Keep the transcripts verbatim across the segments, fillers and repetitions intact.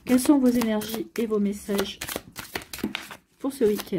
Quelles sont vos énergies et vos messages pour ce week-end?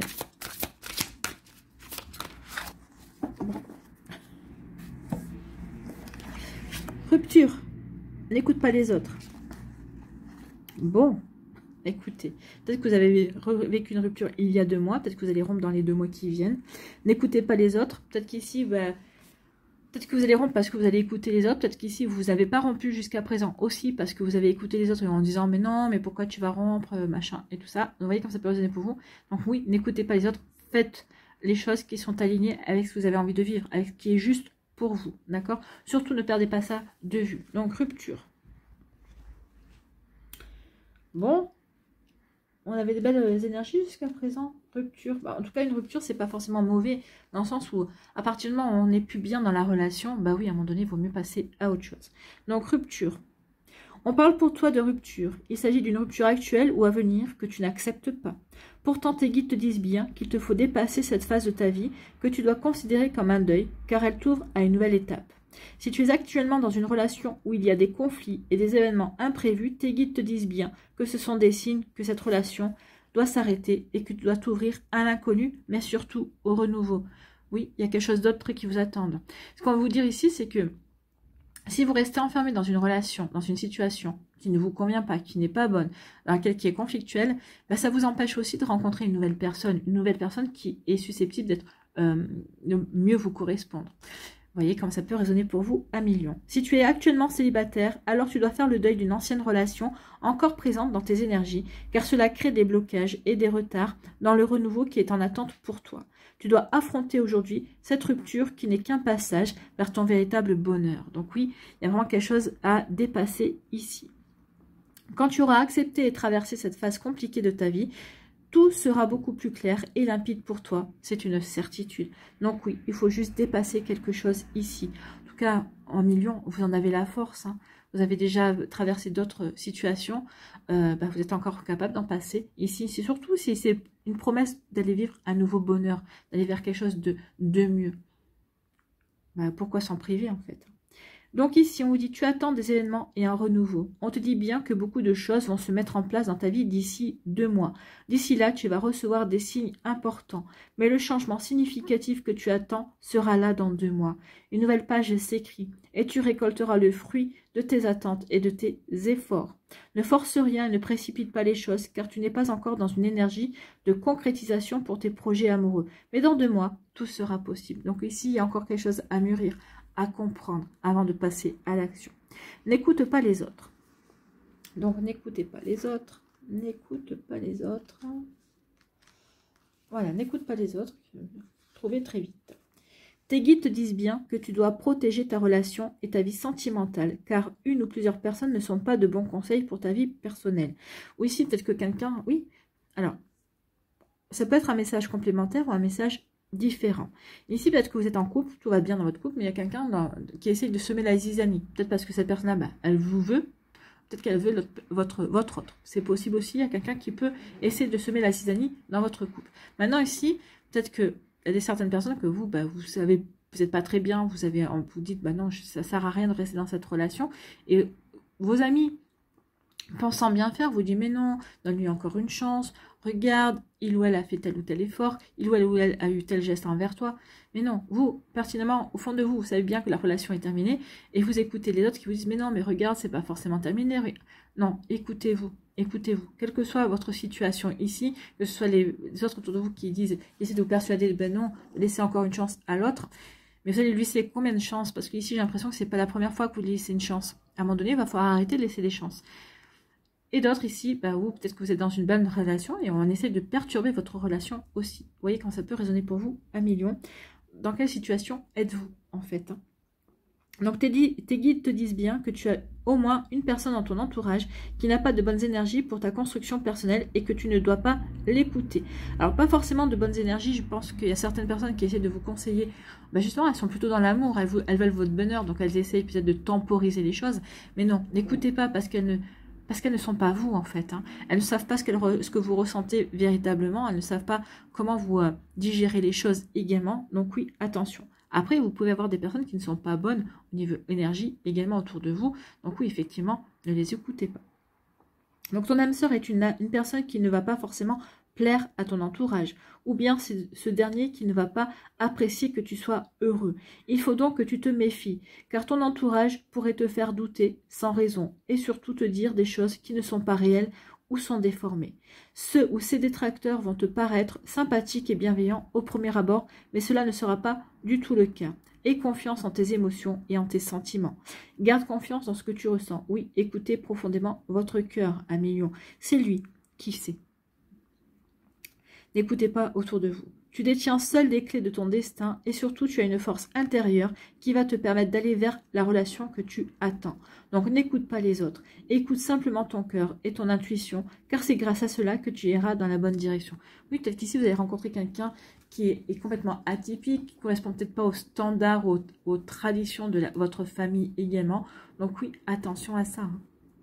Rupture. N'écoute pas les autres. Bon, écoutez. Peut-être que vous avez vécu une rupture il y a deux mois. Peut-être que vous allez rompre dans les deux mois qui viennent. N'écoutez pas les autres. Peut-être qu'ici, bah, peut-être que vous allez rompre parce que vous allez écouter les autres. Peut-être qu'ici, vous n'avez pas rompu jusqu'à présent aussi parce que vous avez écouté les autres en disant mais non, mais pourquoi tu vas rompre, machin et tout ça. Donc, vous voyez comme ça peut résonner pour vous. Donc oui, n'écoutez pas les autres. Faites les choses qui sont alignées avec ce que vous avez envie de vivre, avec ce qui est juste pour vous, d'accord? Surtout ne perdez pas ça de vue. Donc rupture. Bon, on avait des belles énergies jusqu'à présent. Rupture. Bah, en tout cas, une rupture, c'est pas forcément mauvais, dans le sens où, à partir du moment où on n'est plus bien dans la relation, bah oui, à un moment donné, il vaut mieux passer à autre chose. Donc rupture. On parle pour toi de rupture. Il s'agit d'une rupture actuelle ou à venir que tu n'acceptes pas. Pourtant, tes guides te disent bien qu'il te faut dépasser cette phase de ta vie que tu dois considérer comme un deuil, car elle t'ouvre à une nouvelle étape. Si tu es actuellement dans une relation où il y a des conflits et des événements imprévus, tes guides te disent bien que ce sont des signes que cette relation doit s'arrêter et que tu dois t'ouvrir à l'inconnu, mais surtout au renouveau. Oui, il y a quelque chose d'autre qui vous attend. Ce qu'on va vous dire ici, c'est que si vous restez enfermé dans une relation, dans une situation qui ne vous convient pas, qui n'est pas bonne, dans laquelle qui est conflictuelle, ben ça vous empêche aussi de rencontrer une nouvelle personne, une nouvelle personne qui est susceptible d'être euh, de mieux vous correspondre. Vous voyez comme ça peut résonner pour vous à million. Si tu es actuellement célibataire, alors tu dois faire le deuil d'une ancienne relation encore présente dans tes énergies, car cela crée des blocages et des retards dans le renouveau qui est en attente pour toi. Tu dois affronter aujourd'hui cette rupture qui n'est qu'un passage vers ton véritable bonheur. Donc oui, il y a vraiment quelque chose à dépasser ici. Quand tu auras accepté et traversé cette phase compliquée de ta vie, tout sera beaucoup plus clair et limpide pour toi. C'est une certitude. Donc oui, il faut juste dépasser quelque chose ici. En tout cas, en million, vous en avez la force. Hein. Vous avez déjà traversé d'autres situations. Euh, bah, vous êtes encore capable d'en passer ici. C'est surtout si c'est une promesse d'aller vivre un nouveau bonheur, d'aller vers quelque chose de, de mieux. Bah, pourquoi s'en priver en fait? Donc ici, on vous dit, tu attends des événements et un renouveau. On te dit bien que beaucoup de choses vont se mettre en place dans ta vie d'ici deux mois. D'ici là, tu vas recevoir des signes importants. Mais le changement significatif que tu attends sera là dans deux mois. Une nouvelle page s'écrit et tu récolteras le fruit de tes attentes et de tes efforts. Ne force rien et ne précipite pas les choses car tu n'es pas encore dans une énergie de concrétisation pour tes projets amoureux. Mais dans deux mois, tout sera possible. Donc ici, il y a encore quelque chose à mûrir, à comprendre avant de passer à l'action. N'écoute pas les autres. Donc, n'écoutez pas les autres. N'écoute pas les autres. Voilà, n'écoute pas les autres. Trouvez très vite. Tes guides te disent bien que tu dois protéger ta relation et ta vie sentimentale, car une ou plusieurs personnes ne sont pas de bons conseils pour ta vie personnelle. Ou ici, peut-être que quelqu'un... Oui, alors, ça peut être un message complémentaire ou un message différent. Ici, peut-être que vous êtes en couple, tout va bien dans votre couple, mais il y a quelqu'un qui essaie de semer la zizanie. Peut-être parce que cette personne-là, bah, elle vous veut, peut-être qu'elle veut le, votre, votre autre. C'est possible aussi, il y a quelqu'un qui peut essayer de semer la zizanie dans votre couple. Maintenant, ici, peut-être qu'il y a des certaines personnes que vous, bah, vous savez, vous n'êtes pas très bien, vous avez, vous dites, bah non, ça ne sert à rien de rester dans cette relation. Et vos amis, pensant bien faire, vous disent, mais non, donne-lui encore une chance. Regarde, il ou elle a fait tel ou tel effort, il ou elle, ou elle a eu tel geste envers toi. Mais non, vous, pertinemment, au fond de vous, vous savez bien que la relation est terminée et vous écoutez les autres qui vous disent, mais non, mais regarde, c'est pas forcément terminé. Non, écoutez-vous, écoutez-vous. Quelle que soit votre situation ici, que ce soit les autres autour de vous qui disent, essayez de vous persuader, ben non, laissez encore une chance à l'autre. Mais vous allez lui laisser combien de chances? Parce qu'ici, j'ai l'impression que c'est pas la première fois que vous lui laissez une chance. À un moment donné, il va falloir arrêter de laisser des chances. Et d'autres ici, bah, vous, peut-être que vous êtes dans une bonne relation et on essaie de perturber votre relation aussi. Vous voyez quand ça peut résonner pour vous un million. Dans quelle situation êtes-vous en fait? Donc tes, tes guides te disent bien que tu as au moins une personne dans ton entourage qui n'a pas de bonnes énergies pour ta construction personnelle et que tu ne dois pas l'écouter. Alors pas forcément de bonnes énergies, je pense qu'il y a certaines personnes qui essaient de vous conseiller, bah justement elles sont plutôt dans l'amour, elles, elles veulent votre bonheur, donc elles essayent peut-être de temporiser les choses, mais non, n'écoutez pas parce qu'elles ne... Parce qu'elles ne sont pas vous, en fait. Hein. Elles ne savent pas ce, re, ce que vous ressentez véritablement. Elles ne savent pas comment vous euh, digérez les choses également. Donc oui, attention. Après, vous pouvez avoir des personnes qui ne sont pas bonnes au niveau énergie également autour de vous. Donc oui, effectivement, ne les écoutez pas. Donc ton âme sœur est une, une personne qui ne va pas forcément plaire à ton entourage, ou bien c'est ce dernier qui ne va pas apprécier que tu sois heureux. Il faut donc que tu te méfies, car ton entourage pourrait te faire douter sans raison, et surtout te dire des choses qui ne sont pas réelles ou sont déformées. Ceux ou ces détracteurs vont te paraître sympathiques et bienveillants au premier abord, mais cela ne sera pas du tout le cas. Aie confiance en tes émotions et en tes sentiments. Garde confiance dans ce que tu ressens. Oui, écoutez profondément votre cœur, un million. C'est lui qui sait. N'écoutez pas autour de vous. Tu détiens seul les clés de ton destin et surtout tu as une force intérieure qui va te permettre d'aller vers la relation que tu attends. Donc n'écoute pas les autres. Écoute simplement ton cœur et ton intuition car c'est grâce à cela que tu iras dans la bonne direction. Oui, peut-être qu'ici vous allez rencontrer quelqu'un qui est, est complètement atypique, qui ne correspond peut-être pas aux standards, aux, aux traditions de la, votre famille également. Donc oui, attention à ça. Hein.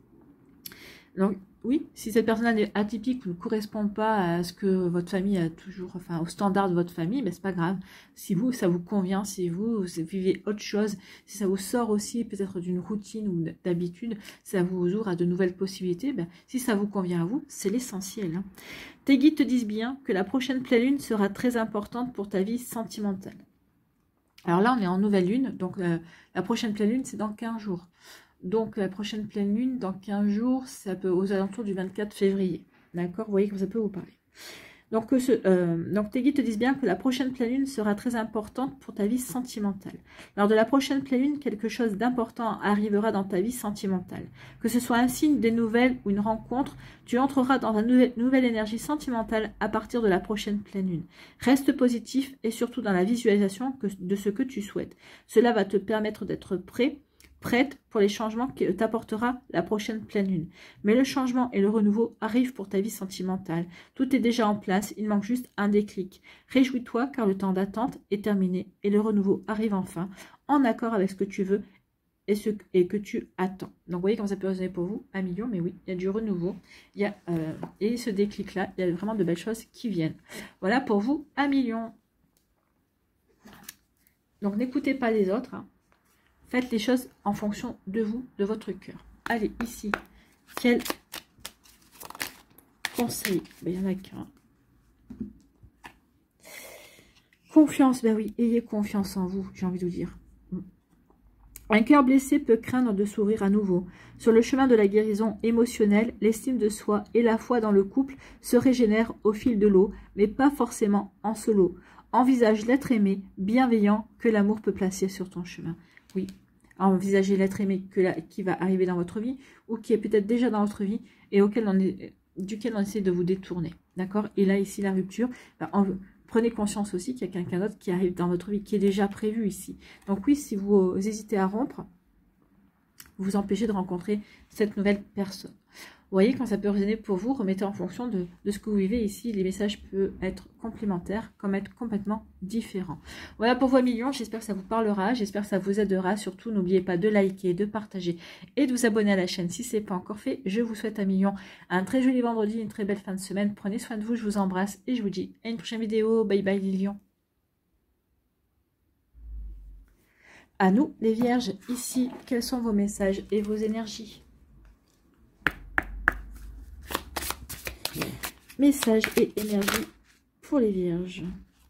Donc oui, si cette personne est atypique ou ne correspond pas à ce que votre famille a toujours, enfin au standard de votre famille, ben c'est pas grave. Si vous, ça vous convient, si vous, vous vivez autre chose, si ça vous sort aussi peut-être d'une routine ou d'habitude, ça vous ouvre à de nouvelles possibilités, ben, si ça vous convient à vous, c'est l'essentiel. Hein. Tes guides te disent bien que la prochaine pleine lune sera très importante pour ta vie sentimentale. Alors là, on est en nouvelle lune, donc euh, la prochaine pleine lune, c'est dans quinze jours. Donc, la prochaine pleine lune, dans quinze jours, ça peut aux alentours du vingt-quatre février. D'accord? Vous voyez que ça peut vous parler. Donc, que ce, euh, donc, tes guides te disent bien que la prochaine pleine lune sera très importante pour ta vie sentimentale. Lors de la prochaine pleine lune, quelque chose d'important arrivera dans ta vie sentimentale. Que ce soit un signe, des nouvelles ou une rencontre, tu entreras dans une nouvelle, nouvelle énergie sentimentale à partir de la prochaine pleine lune. Reste positif et surtout dans la visualisation que, de ce que tu souhaites. Cela va te permettre d'être prêt prête pour les changements que t'apportera la prochaine pleine lune. Mais le changement et le renouveau arrivent pour ta vie sentimentale. Tout est déjà en place, il manque juste un déclic. Réjouis-toi car le temps d'attente est terminé et le renouveau arrive enfin, en accord avec ce que tu veux et ce et que tu attends. Donc vous voyez comment ça peut résonner pour vous, un million, mais oui, il y a du renouveau, il y a, euh, et ce déclic-là, il y a vraiment de belles choses qui viennent. Voilà pour vous, un million. Donc n'écoutez pas les autres, hein. Faites les choses en fonction de vous, de votre cœur. Allez, ici, quel conseil? Ben, il n'y en a qu'un. Confiance, ben oui, ayez confiance en vous, j'ai envie de vous dire. Un cœur blessé peut craindre de s'ouvrir à nouveau. Sur le chemin de la guérison émotionnelle, l'estime de soi et la foi dans le couple se régénèrent au fil de l'eau, mais pas forcément en solo. Envisage l'être aimé, bienveillant, que l'amour peut placer sur ton chemin. Oui, envisagez l'être aimé que la, qui va arriver dans votre vie ou qui est peut-être déjà dans votre vie et auquel on est, duquel on essaie de vous détourner. D'accord? Et là, ici, la rupture, ben, en, prenez conscience aussi qu'il y a quelqu'un d'autre qui arrive dans votre vie, qui est déjà prévu ici. Donc oui, si vous hésitez à rompre, vous vous empêchez de rencontrer cette nouvelle personne. Vous voyez, quand ça peut résonner pour vous, remettez en fonction de, de ce que vous vivez ici. Les messages peuvent être complémentaires, comme être complètement différents. Voilà pour vos millions. J'espère que ça vous parlera. J'espère que ça vous aidera. Surtout, n'oubliez pas de liker, de partager et de vous abonner à la chaîne si ce n'est pas encore fait. Je vous souhaite un million, un très joli vendredi, une très belle fin de semaine. Prenez soin de vous. Je vous embrasse et je vous dis à une prochaine vidéo. Bye bye les lions. À nous, les vierges, ici, quels sont vos messages et vos énergies? Messages et énergie pour les vierges.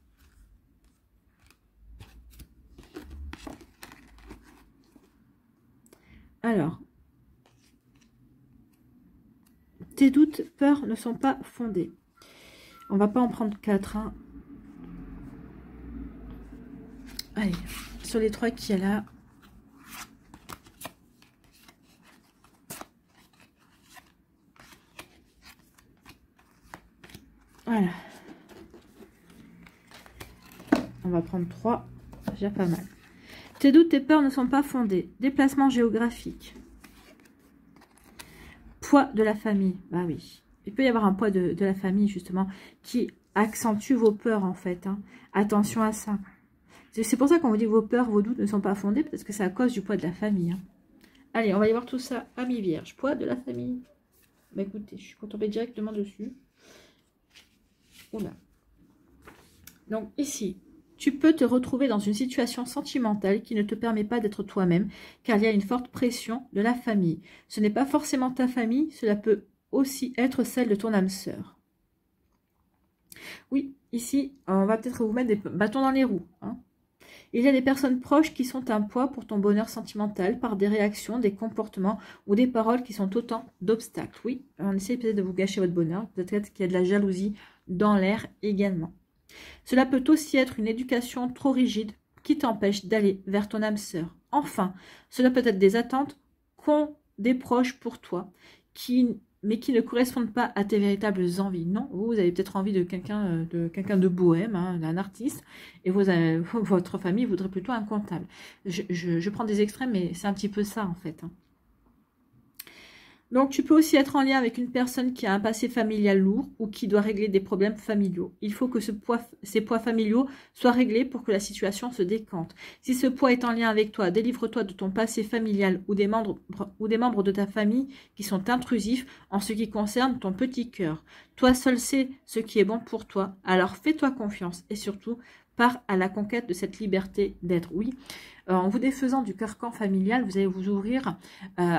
Alors, tes doutes, peurs ne sont pas fondés. On va pas en prendre quatre. Hein. Allez, sur les trois qu'il y a là. Voilà. On va prendre trois. C'est déjà pas mal. Tes doutes, tes peurs ne sont pas fondés. Déplacement géographique. Poids de la famille. Bah oui. Il peut y avoir un poids de, de la famille, justement, qui accentue vos peurs, en fait. Hein. Attention à ça. C'est pour ça qu'on vous dit que vos peurs, vos doutes ne sont pas fondés, parce que c'est à cause du poids de la famille. Hein. Allez, on va y voir tout ça. Amis vierges. Poids de la famille. Bah écoutez, je suis tombée directement dessus. Oula. Donc ici, tu peux te retrouver dans une situation sentimentale qui ne te permet pas d'être toi-même, car il y a une forte pression de la famille. Ce n'est pas forcément ta famille, cela peut aussi être celle de ton âme sœur. Oui, ici, on va peut-être vous mettre des bâtons dans les roues. Hein. Il y a des personnes proches qui sont un poids pour ton bonheur sentimental par des réactions, des comportements ou des paroles qui sont autant d'obstacles. Oui, on essaie peut-être de vous gâcher votre bonheur. Peut-être qu'il y a de la jalousie dans l'air également. Cela peut aussi être une éducation trop rigide qui t'empêche d'aller vers ton âme sœur. Enfin, cela peut être des attentes qu'ont des proches pour toi, qui, mais qui ne correspondent pas à tes véritables envies. Non, vous, vous avez peut-être envie de quelqu'un de, quelqu'un de bohème, hein, d'un artiste, et vous avez, votre famille voudrait plutôt un comptable. Je, je, je prends des extrêmes, mais c'est un petit peu ça en fait. Hein. Donc, tu peux aussi être en lien avec une personne qui a un passé familial lourd ou qui doit régler des problèmes familiaux. Il faut que ce poids, ces poids familiaux soient réglés pour que la situation se décante. Si ce poids est en lien avec toi, délivre-toi de ton passé familial ou des, membres, ou des membres de ta famille qui sont intrusifs en ce qui concerne ton petit cœur. Toi seul sais ce qui est bon pour toi, alors fais-toi confiance et surtout, pars à la conquête de cette liberté d'être. Oui, euh, en vous défaisant du carcan familial, vous allez vous ouvrir euh,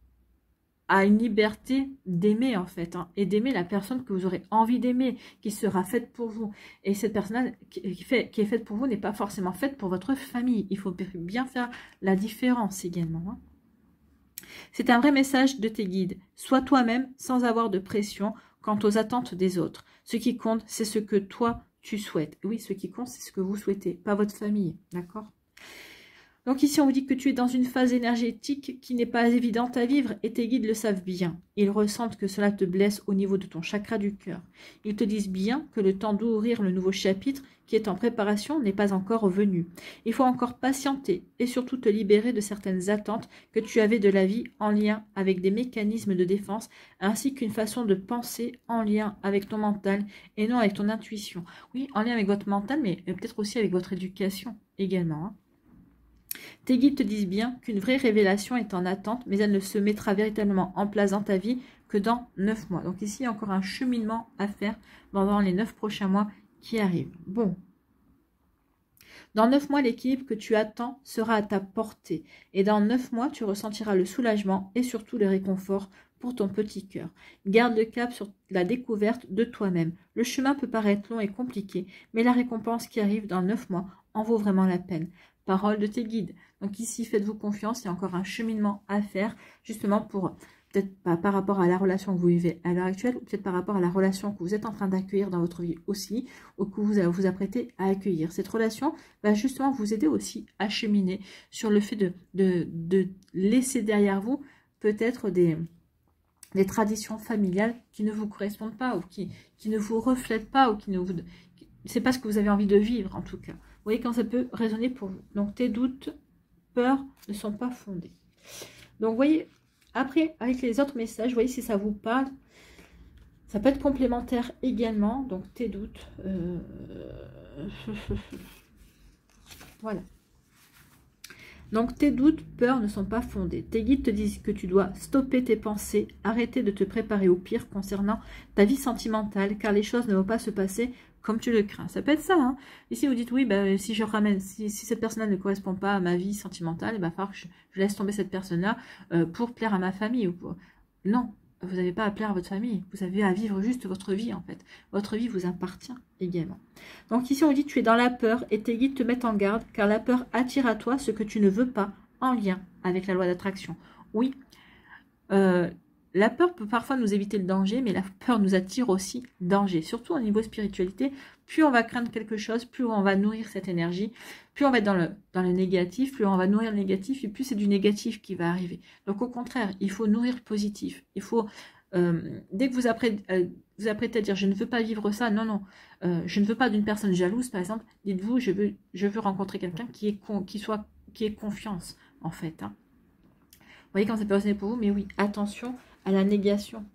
à une liberté d'aimer en fait, hein, et d'aimer la personne que vous aurez envie d'aimer, qui sera faite pour vous. Et cette personne qui, fait, qui est faite pour vous n'est pas forcément faite pour votre famille. Il faut bien faire la différence également. Hein. C'est un vrai message de tes guides. Sois toi-même sans avoir de pression quant aux attentes des autres. Ce qui compte, c'est ce que toi, tu souhaites. Oui, ce qui compte, c'est ce que vous souhaitez, pas votre famille. D'accord ? Donc ici, on vous dit que tu es dans une phase énergétique qui n'est pas évidente à vivre et tes guides le savent bien. Ils ressentent que cela te blesse au niveau de ton chakra du cœur. Ils te disent bien que le temps d'ouvrir le nouveau chapitre qui est en préparation n'est pas encore venu. Il faut encore patienter et surtout te libérer de certaines attentes que tu avais de la vie en lien avec des mécanismes de défense ainsi qu'une façon de penser en lien avec ton mental et non avec ton intuition. Oui, en lien avec votre mental, mais peut-être aussi avec votre éducation également. Hein. Tes guides te disent bien qu'une vraie révélation est en attente, mais elle ne se mettra véritablement en place dans ta vie que dans neuf mois. Donc ici, il y a encore un cheminement à faire pendant les neuf prochains mois qui arrivent. Bon. Dans neuf mois, l'équilibre que tu attends sera à ta portée. Et dans neuf mois, tu ressentiras le soulagement et surtout le réconfort pour ton petit cœur. Garde le cap sur la découverte de toi-même. Le chemin peut paraître long et compliqué, mais la récompense qui arrive dans neuf mois en vaut vraiment la peine. Parole de tes guides. Donc ici, faites-vous confiance, il y a encore un cheminement à faire, justement pour, peut-être pas par rapport à la relation que vous vivez à l'heure actuelle, ou peut-être par rapport à la relation que vous êtes en train d'accueillir dans votre vie aussi, ou que vous vous apprêtez à accueillir. Cette relation va justement vous aider aussi à cheminer sur le fait de, de, de laisser derrière vous peut-être des, des traditions familiales qui ne vous correspondent pas, ou qui, qui ne vous reflètent pas, ou qui ne vous... C'est pas ce que vous avez envie de vivre en tout cas. Vous voyez quand ça peut résonner pour vous. Donc, tes doutes, peurs ne sont pas fondés. Donc, vous voyez, après, avec les autres messages, vous voyez si ça vous parle. Ça peut être complémentaire également. Donc, tes doutes. Euh... voilà. Donc, tes doutes, peurs ne sont pas fondés. Tes guides te disent que tu dois stopper tes pensées, arrêter de te préparer au pire concernant ta vie sentimentale, car les choses ne vont pas se passer comme tu le crains. Ça peut être ça. Hein. Ici, vous dites, oui, bah, si je ramène, si, si cette personne-là ne correspond pas à ma vie sentimentale, il va falloir que je, je laisse tomber cette personne-là euh, pour plaire à ma famille. Ou pour... Non, vous n'avez pas à plaire à votre famille. Vous avez à vivre juste votre vie, en fait. Votre vie vous appartient également. Donc ici, on dit, tu es dans la peur et tes guides te mettent en garde, car la peur attire à toi ce que tu ne veux pas en lien avec la loi d'attraction. Oui, euh, la peur peut parfois nous éviter le danger, mais la peur nous attire aussi danger. Surtout au niveau spiritualité, plus on va craindre quelque chose, plus on va nourrir cette énergie, plus on va être dans le, dans le négatif, plus on va nourrir le négatif, et plus c'est du négatif qui va arriver. Donc au contraire, il faut nourrir le positif. Il faut, euh, dès que vous apprêtez, euh, vous apprêtez à dire « je ne veux pas vivre ça », non, non, euh, je ne veux pas d'une personne jalouse, par exemple, dites-vous « je veux, je veux rencontrer quelqu'un qui est con, qui soit, qui ait confiance », en fait. Hein. Vous voyez quand ça peut résonner pour vous, mais oui, attention à la négation.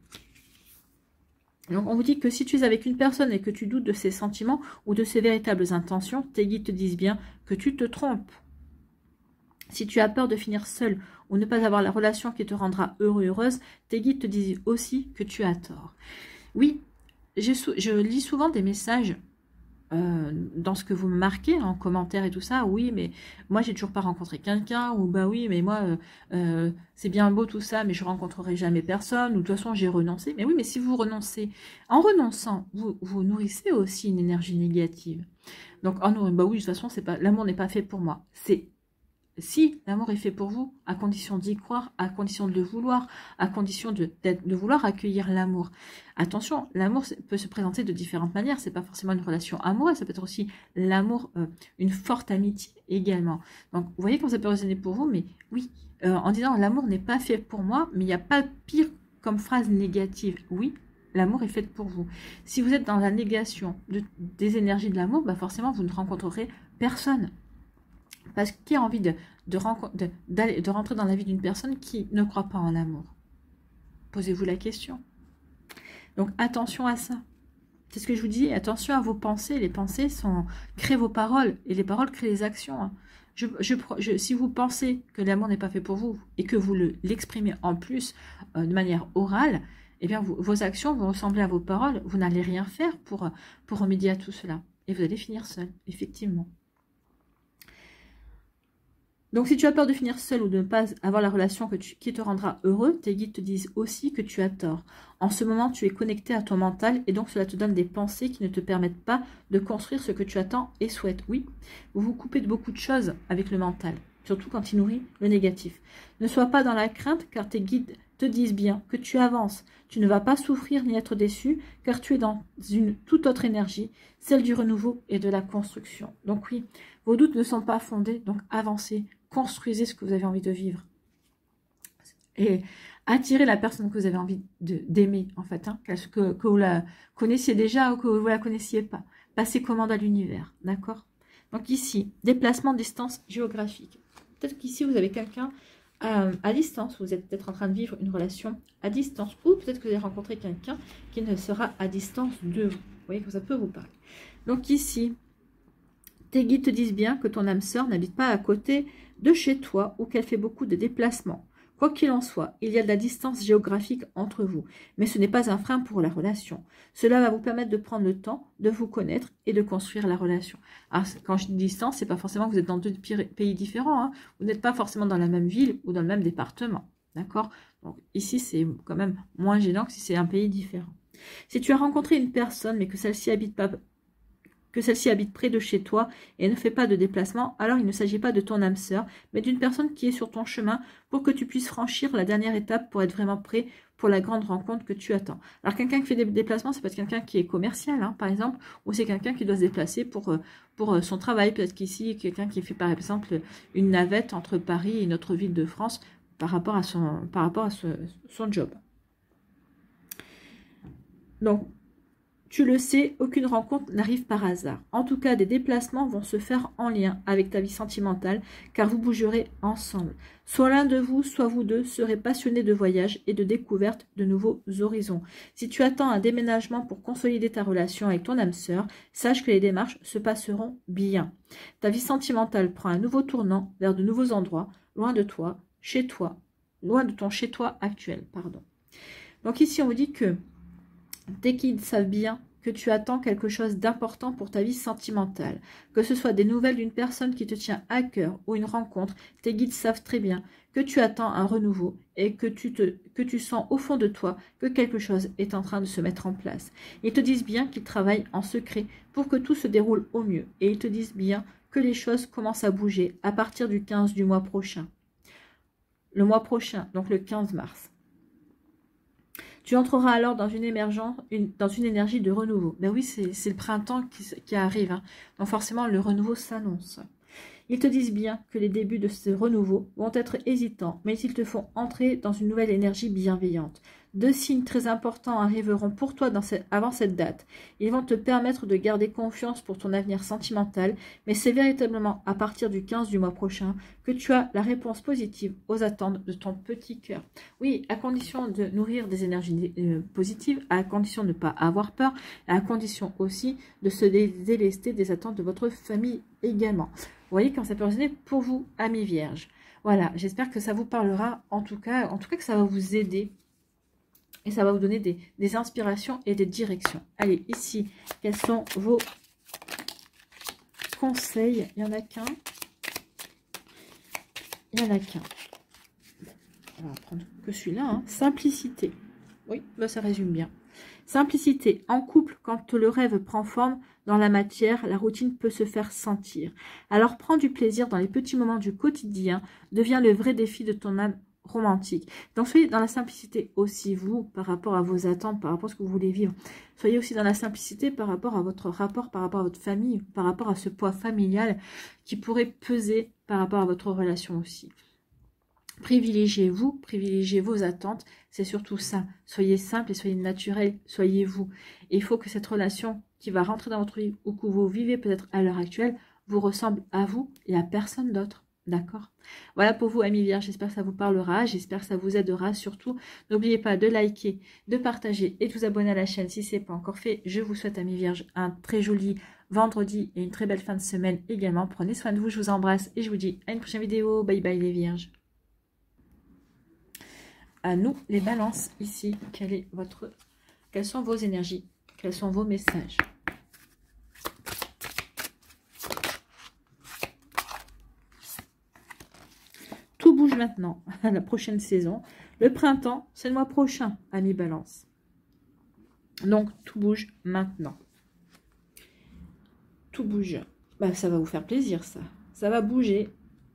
Donc, on vous dit que si tu es avec une personne et que tu doutes de ses sentiments ou de ses véritables intentions, tes guides te disent bien que tu te trompes. Si tu as peur de finir seul ou ne pas avoir la relation qui te rendra heureux, heureuse, tes guides te disent aussi que tu as tort. Oui, je, je lis souvent des messages euh, dans ce que vous me marquez en commentaire et tout ça. Oui, mais moi, j'ai toujours pas rencontré quelqu'un. Ou bah oui, mais moi, euh, euh, c'est bien beau tout ça, mais je rencontrerai jamais personne. Ou de toute façon, j'ai renoncé. Mais oui, mais si vous renoncez, en renonçant, vous, vous nourrissez aussi une énergie négative. Donc, oh non, bah oui, de toute façon, c'est pas, l'amour n'est pas fait pour moi. C'est Si l'amour est fait pour vous, à condition d'y croire, à condition de le vouloir, à condition de, de vouloir accueillir l'amour. Attention, l'amour peut se présenter de différentes manières. C'est pas forcément une relation amoureuse, ça peut être aussi l'amour, euh, une forte amitié également. Donc, vous voyez comment ça peut résonner pour vous, mais oui, euh, en disant l'amour n'est pas fait pour moi, mais il n'y a pas pire comme phrase négative. Oui, l'amour est fait pour vous. Si vous êtes dans la négation de, des énergies de l'amour, bah forcément, vous ne rencontrerez personne. Parce qu'il y a envie de, de, de, d'aller, de rentrer dans la vie d'une personne qui ne croit pas en l'amour. Posez-vous la question. Donc, attention à ça. C'est ce que je vous dis, attention à vos pensées. Les pensées sont, créent vos paroles, et les paroles créent les actions. Hein. Je, je, je, si vous pensez que l'amour n'est pas fait pour vous, et que vous le, l'exprimez en plus euh, de manière orale, eh bien, vous, vos actions vont ressembler à vos paroles. Vous n'allez rien faire pour, pour remédier à tout cela. Et vous allez finir seul, effectivement. Donc, si tu as peur de finir seul ou de ne pas avoir la relation que tu, qui te rendra heureux, tes guides te disent aussi que tu as tort. En ce moment, tu es connecté à ton mental et donc cela te donne des pensées qui ne te permettent pas de construire ce que tu attends et souhaites. Oui, vous vous coupez de beaucoup de choses avec le mental, surtout quand il nourrit le négatif. Ne sois pas dans la crainte car tes guides te disent bien que tu avances. Tu ne vas pas souffrir ni être déçu car tu es dans une toute autre énergie, celle du renouveau et de la construction. Donc oui, vos doutes ne sont pas fondés, donc avancez. Construisez ce que vous avez envie de vivre. Et attirez la personne que vous avez envie d'aimer, en fait. Hein, que, que vous la connaissiez déjà ou que vous ne la connaissiez pas. Passez commande à l'univers, d'accord? Donc ici, déplacement, distance géographique. Peut-être qu'ici, vous avez quelqu'un à, à distance. Vous êtes peut-être en train de vivre une relation à distance. Ou peut-être que vous allez rencontrer quelqu'un qui ne sera à distance de vous. Vous voyez que ça peut vous parler. Donc ici, tes guides te disent bien que ton âme sœur n'habite pas à côté de chez toi ou qu'elle fait beaucoup de déplacements. Quoi qu'il en soit, il y a de la distance géographique entre vous, mais ce n'est pas un frein pour la relation. Cela va vous permettre de prendre le temps de vous connaître et de construire la relation. Alors, quand je dis distance, c'est pas forcément que vous êtes dans deux pays différents. Hein. Vous n'êtes pas forcément dans la même ville ou dans le même département. D'accord? Donc ici, c'est quand même moins gênant que si c'est un pays différent. Si tu as rencontré une personne, mais que celle-ci habite pas... que celle-ci habite près de chez toi et ne fait pas de déplacement, alors il ne s'agit pas de ton âme sœur, mais d'une personne qui est sur ton chemin pour que tu puisses franchir la dernière étape pour être vraiment prêt pour la grande rencontre que tu attends. Alors quelqu'un qui fait des déplacements, c'est peut-être quelqu'un qui est commercial, hein, par exemple, ou c'est quelqu'un qui doit se déplacer pour, pour son travail. Peut-être qu'ici, quelqu'un qui fait par exemple une navette entre Paris et une autre ville de France par rapport à son, par rapport à ce, son job. Donc, tu le sais, aucune rencontre n'arrive par hasard. En tout cas, des déplacements vont se faire en lien avec ta vie sentimentale, car vous bougerez ensemble. Soit l'un de vous, soit vous deux serez passionnés de voyage et de découverte de nouveaux horizons. Si tu attends un déménagement pour consolider ta relation avec ton âme sœur, sache que les démarches se passeront bien. Ta vie sentimentale prend un nouveau tournant vers de nouveaux endroits, loin de toi, chez toi, loin de ton chez-toi actuel, pardon. Donc ici, on vous dit que tes guides savent bien que tu attends quelque chose d'important pour ta vie sentimentale. Que ce soit des nouvelles d'une personne qui te tient à cœur ou une rencontre, tes guides savent très bien que tu attends un renouveau et que tu, te, que tu sens au fond de toi que quelque chose est en train de se mettre en place. Ils te disent bien qu'ils travaillent en secret pour que tout se déroule au mieux. Et ils te disent bien que les choses commencent à bouger à partir du quinze du mois prochain. Le mois prochain, donc le quinze mars. Tu entreras alors dans une émergence, une, dans une énergie de renouveau. Ben oui, c'est le printemps qui, qui arrive. Hein. Donc forcément, le renouveau s'annonce. Ils te disent bien que les débuts de ce renouveau vont être hésitants, mais ils te font entrer dans une nouvelle énergie bienveillante. Deux signes très importants arriveront pour toi dans cette, avant cette date. Ils vont te permettre de garder confiance pour ton avenir sentimental, mais c'est véritablement à partir du quinze du mois prochain que tu as la réponse positive aux attentes de ton petit cœur. Oui, à condition de nourrir des énergies euh, positives, à condition de ne pas avoir peur, à condition aussi de se délester des attentes de votre famille également. Vous voyez quand ça peut résonner pour vous, amis vierges. Voilà, j'espère que ça vous parlera, en tout cas, en tout cas que ça va vous aider. Et ça va vous donner des, des inspirations et des directions. Allez, ici, quels sont vos conseil, il n'y en a qu'un. Il n'y en a qu'un. On va prendre que celui-là. Hein. Simplicité. Oui, bah ça résume bien. Simplicité. En couple, quand le rêve prend forme dans la matière, la routine peut se faire sentir. Alors prends du plaisir dans les petits moments du quotidien. Devient le vrai défi de ton âme romantique. Donc soyez dans la simplicité aussi, vous, par rapport à vos attentes, par rapport à ce que vous voulez vivre. Soyez aussi dans la simplicité par rapport à votre rapport, par rapport à votre famille, par rapport à ce poids familial qui pourrait peser par rapport à votre relation aussi. Privilégiez-vous, privilégiez vos attentes, c'est surtout ça. Soyez simple et soyez naturel, soyez vous. Et il faut que cette relation qui va rentrer dans votre vie ou que vous vivez peut-être à l'heure actuelle vous ressemble à vous et à personne d'autre. D'accord? Voilà pour vous, amis vierges. J'espère que ça vous parlera. J'espère que ça vous aidera. Surtout, n'oubliez pas de liker, de partager et de vous abonner à la chaîne si ce n'est pas encore fait. Je vous souhaite, amis vierges, un très joli vendredi et une très belle fin de semaine également. Prenez soin de vous. Je vous embrasse et je vous dis à une prochaine vidéo. Bye bye, les vierges. À nous, les balances, ici. Quelle est votre... Quelles sont vos énergies? Quels sont vos messages? Tout bouge maintenant, à la prochaine saison. Le printemps, c'est le mois prochain, amis balance. Donc, tout bouge maintenant. Tout bouge. Bah, ça va vous faire plaisir, ça. Ça va bouger.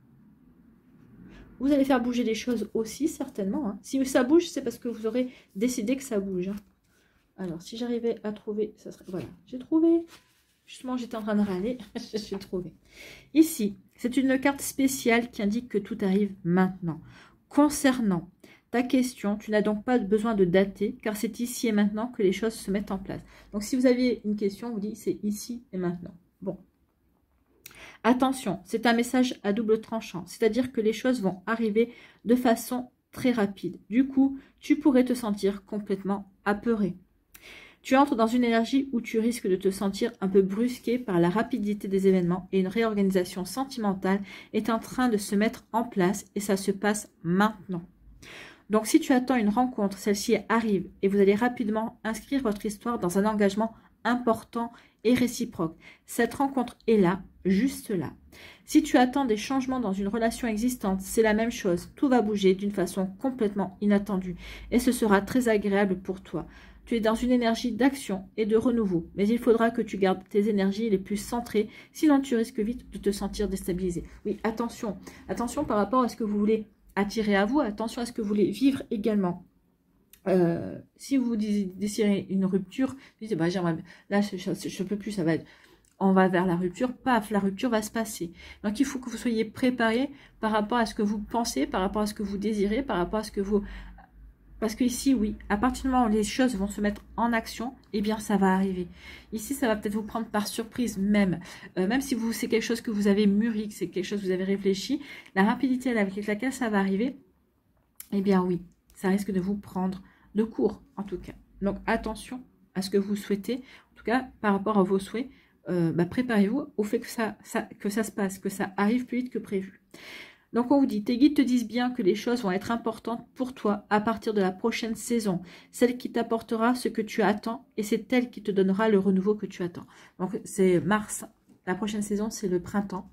Vous allez faire bouger les choses aussi, certainement. Hein. Si ça bouge, c'est parce que vous aurez décidé que ça bouge. Hein. Alors, si j'arrivais à trouver... ça serait... Voilà, j'ai trouvé. Justement, j'étais en train de râler. J'ai trouvé. Ici, c'est une carte spéciale qui indique que tout arrive maintenant. Concernant ta question, tu n'as donc pas besoin de dater, car c'est ici et maintenant que les choses se mettent en place. Donc, si vous aviez une question, on vous dit c'est ici et maintenant. Bon. Attention, c'est un message à double tranchant, c'est-à-dire que les choses vont arriver de façon très rapide. Du coup, tu pourrais te sentir complètement apeuré. Tu entres dans une énergie où tu risques de te sentir un peu brusqué par la rapidité des événements et une réorganisation sentimentale est en train de se mettre en place et ça se passe maintenant. Donc si tu attends une rencontre, celle-ci arrive et vous allez rapidement inscrire votre histoire dans un engagement important et réciproque. Cette rencontre est là, juste là. Si tu attends des changements dans une relation existante, c'est la même chose. Tout va bouger d'une façon complètement inattendue et ce sera très agréable pour toi. Tu es dans une énergie d'action et de renouveau, mais il faudra que tu gardes tes énergies les plus centrées, sinon tu risques vite de te sentir déstabilisé. Oui, attention, attention par rapport à ce que vous voulez attirer à vous, attention à ce que vous voulez vivre également. Euh, si vous désirez une rupture, vous dites, bah, j'aimerais, là je ne peux plus, ça va être, on va vers la rupture, paf, la rupture va se passer. Donc il faut que vous soyez préparé par rapport à ce que vous pensez, par rapport à ce que vous désirez, par rapport à ce que vous... Parce que ici, oui, à partir du moment où les choses vont se mettre en action, eh bien, ça va arriver. Ici, ça va peut-être vous prendre par surprise même. Euh, même si c'est quelque chose que vous avez mûri, que c'est quelque chose que vous avez réfléchi, la rapidité avec laquelle ça va arriver, eh bien, oui, ça risque de vous prendre de court, en tout cas. Donc, attention à ce que vous souhaitez. En tout cas, par rapport à vos souhaits, euh, bah, préparez-vous au fait que ça, ça, que ça se passe, que ça arrive plus vite que prévu. Donc, on vous dit, tes guides te disent bien que les choses vont être importantes pour toi à partir de la prochaine saison. Celle qui t'apportera ce que tu attends et c'est elle qui te donnera le renouveau que tu attends. Donc, c'est mars. La prochaine saison, c'est le printemps.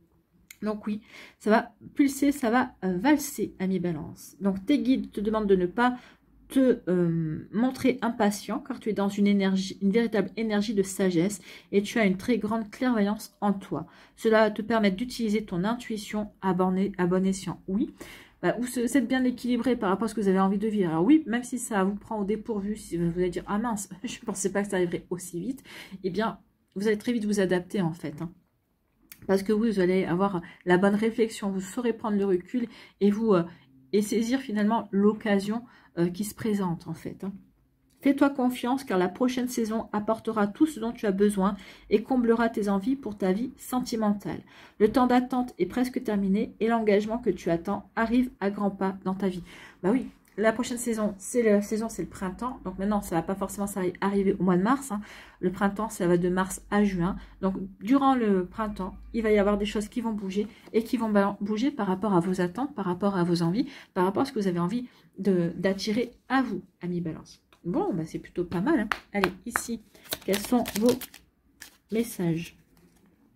Donc, oui, ça va pulser, ça va valser, ami balance. Donc, tes guides te demandent de ne pas te euh, montrer impatient car tu es dans une énergie, une véritable énergie de sagesse et tu as une très grande clairvoyance en toi. Cela va te permettre d'utiliser ton intuition à bon, à bon escient. Oui, bah, vous êtes bien équilibré par rapport à ce que vous avez envie de vivre. Alors oui, même si ça vous prend au dépourvu, si vous allez dire « Ah mince, je ne pensais pas que ça arriverait aussi vite », eh bien, vous allez très vite vous adapter en fait. Hein. Parce que oui, vous allez avoir la bonne réflexion, vous saurez prendre le recul et vous euh, et saisir finalement l'occasion euh, qui se présente en fait. Hein. Fais-toi confiance car la prochaine saison apportera tout ce dont tu as besoin et comblera tes envies pour ta vie sentimentale. Le temps d'attente est presque terminé et l'engagement que tu attends arrive à grands pas dans ta vie. Bah oui, la prochaine saison, c'est la saison, c'est le printemps. Donc maintenant, ça ne va pas forcément arriver au mois de mars. Hein. Le printemps, ça va de mars à juin. Donc durant le printemps, il va y avoir des choses qui vont bouger et qui vont bouger par rapport à vos attentes, par rapport à vos envies, par rapport à ce que vous avez envie d'attirer à vous, amis balance. Bon, bah c'est plutôt pas mal. Hein. Allez, ici, quels sont vos messages?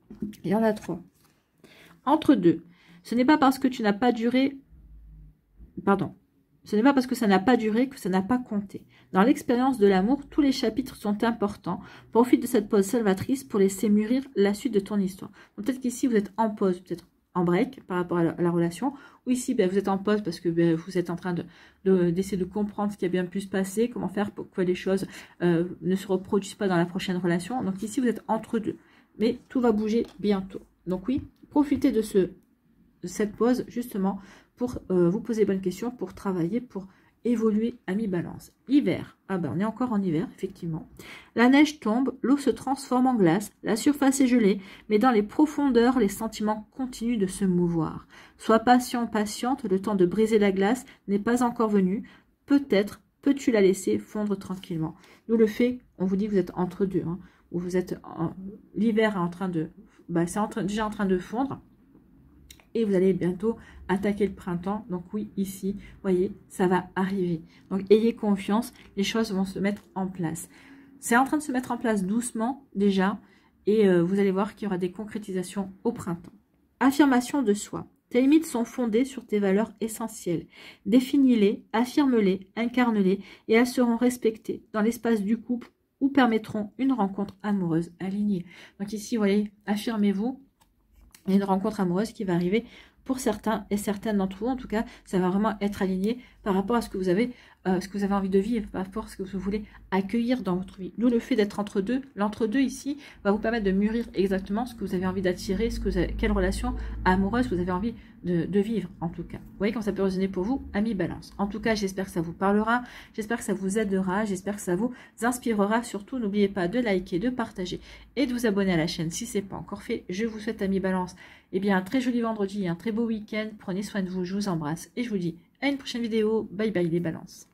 Il y en a trois. Entre deux. Ce n'est pas parce que tu n'as pas duré... Pardon. Ce n'est pas parce que ça n'a pas duré que ça n'a pas compté. Dans l'expérience de l'amour, tous les chapitres sont importants. Profite de cette pause salvatrice pour laisser mûrir la suite de ton histoire. Peut-être qu'ici, vous êtes en pause, peut-être en break par rapport à la, à la relation. Ou ici, ben, vous êtes en pause parce que ben, vous êtes en train de, de, d'essayer de comprendre ce qui a bien pu se passer, comment faire pour que les choses euh, ne se reproduisent pas dans la prochaine relation. Donc ici, vous êtes entre deux. Mais tout va bouger bientôt. Donc oui, profitez de, ce, de cette pause justement pour euh, vous poser les bonnes questions, pour travailler, pour évoluer à mi-balance. Hiver, ah ben on est encore en hiver, effectivement. La neige tombe, l'eau se transforme en glace, la surface est gelée, mais dans les profondeurs, les sentiments continuent de se mouvoir. Sois patient, patiente, le temps de briser la glace n'est pas encore venu. Peut-être peux-tu la laisser fondre tranquillement. D'où le fait, on vous dit que vous êtes entre deux, hein, où vous êtes, l'hiver est en train de, bah, c'est en train, déjà en train de fondre. Et vous allez bientôt attaquer le printemps. Donc oui, ici, vous voyez, ça va arriver. Donc ayez confiance, les choses vont se mettre en place. C'est en train de se mettre en place doucement déjà. Et euh, vous allez voir qu'il y aura des concrétisations au printemps. Affirmation de soi. Tes limites sont fondées sur tes valeurs essentielles. Définis-les, affirme-les, incarne-les et elles seront respectées dans l'espace du couple ou permettront une rencontre amoureuse alignée. Donc ici, vous voyez, affirmez-vous. Il y a une rencontre amoureuse qui va arriver pour certains et certaines d'entre vous. En tout cas, ça va vraiment être aligné par rapport à ce que vous avez, euh, ce que vous avez envie de vivre, par rapport à ce que vous voulez accueillir dans votre vie. D'où le fait d'être entre deux. L'entre-deux ici va vous permettre de mûrir exactement ce que vous avez envie d'attirer, ce que vous avez, quelle relation amoureuse vous avez envie de, de vivre, en tout cas. Vous voyez comment ça peut résonner pour vous à mi-balance. En tout cas, j'espère que ça vous parlera, j'espère que ça vous aidera, j'espère que ça vous inspirera. Surtout, n'oubliez pas de liker, de partager et de vous abonner à la chaîne si ce n'est pas encore fait. Je vous souhaite à mi-balance eh bien, un très joli vendredi, un très beau week-end. Prenez soin de vous, je vous embrasse et je vous dis à une prochaine vidéo. Bye bye les balances.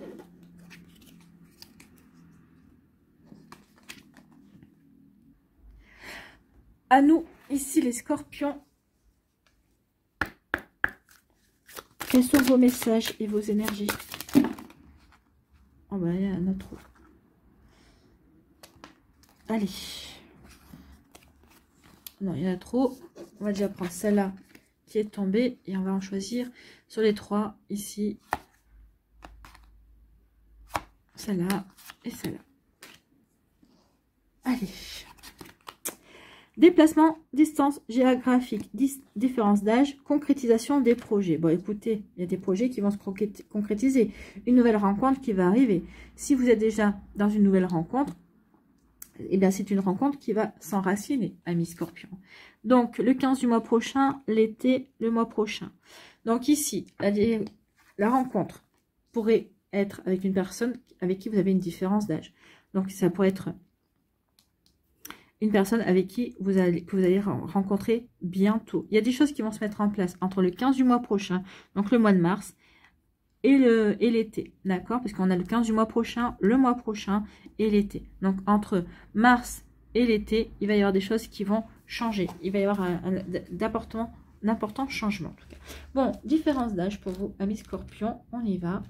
À nous, ici les scorpions. Quels sont vos messages et vos énergies? Oh ben, il y en a trop. Allez. Non, il y en a trop. On va déjà prendre celle-là qui est tombée et on va en choisir sur les trois ici. Celle-là et celle-là. Allez. Déplacement, distance géographique, différence d'âge, concrétisation des projets. Bon, écoutez, il y a des projets qui vont se concrétiser. Une nouvelle rencontre qui va arriver. Si vous êtes déjà dans une nouvelle rencontre, eh bien, c'est une rencontre qui va s'enraciner, amis scorpions. Donc, le quinze du mois prochain, l'été, le mois prochain. Donc, ici, la, la rencontre pourrait être avec une personne avec qui vous avez une différence d'âge. Donc, ça pourrait être une personne avec qui vous allez, que vous allez rencontrer bientôt. Il y a des choses qui vont se mettre en place entre le quinze du mois prochain, donc le mois de mars, et le et l'été, d'accord? Parce qu'on a le quinze du mois prochain, le mois prochain et l'été. Donc, entre mars et l'été, il va y avoir des choses qui vont changer. Il va y avoir un, un, d'importants, d'importants changements, en tout cas. Bon, différence d'âge pour vous, amis scorpions, on y va.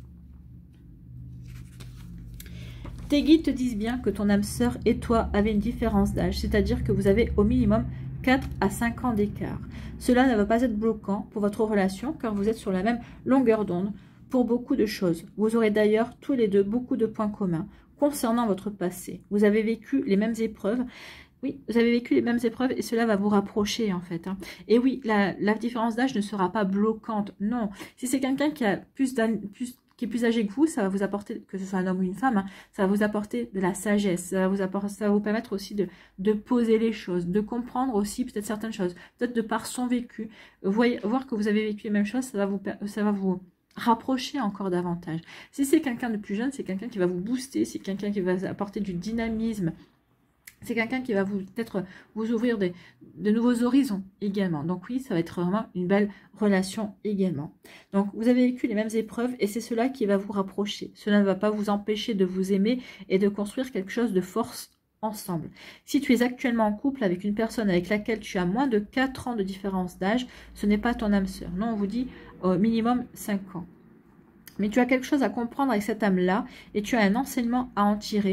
Tes guides te disent bien que ton âme sœur et toi avez une différence d'âge, c'est-à-dire que vous avez au minimum quatre à cinq ans d'écart. Cela ne va pas être bloquant pour votre relation car vous êtes sur la même longueur d'onde pour beaucoup de choses. Vous aurez d'ailleurs tous les deux beaucoup de points communs concernant votre passé. Vous avez vécu les mêmes épreuves. Oui, vous avez vécu les mêmes épreuves et cela va vous rapprocher en fait. Hein. Et oui, la, la différence d'âge ne sera pas bloquante. Non, si c'est quelqu'un qui a plus d'années, plus qui est plus âgé que vous, ça va vous apporter, que ce soit un homme ou une femme, hein, ça va vous apporter de la sagesse, ça va vous, apporter, ça va vous permettre aussi de, de poser les choses, de comprendre aussi peut-être certaines choses, peut-être de par son vécu, voyez, voir que vous avez vécu les mêmes choses, ça va vous, ça va vous rapprocher encore davantage. Si c'est quelqu'un de plus jeune, c'est quelqu'un qui va vous booster, c'est quelqu'un qui va apporter du dynamisme, c'est quelqu'un qui va vous peut-être vous ouvrir des, de nouveaux horizons également. Donc oui, ça va être vraiment une belle relation également. Donc vous avez vécu les mêmes épreuves et c'est cela qui va vous rapprocher. Cela ne va pas vous empêcher de vous aimer et de construire quelque chose de force ensemble. Si tu es actuellement en couple avec une personne avec laquelle tu as moins de quatre ans de différence d'âge, ce n'est pas ton âme sœur. Non, on vous dit au minimum cinq ans. Mais tu as quelque chose à comprendre avec cette âme-là et tu as un enseignement à en tirer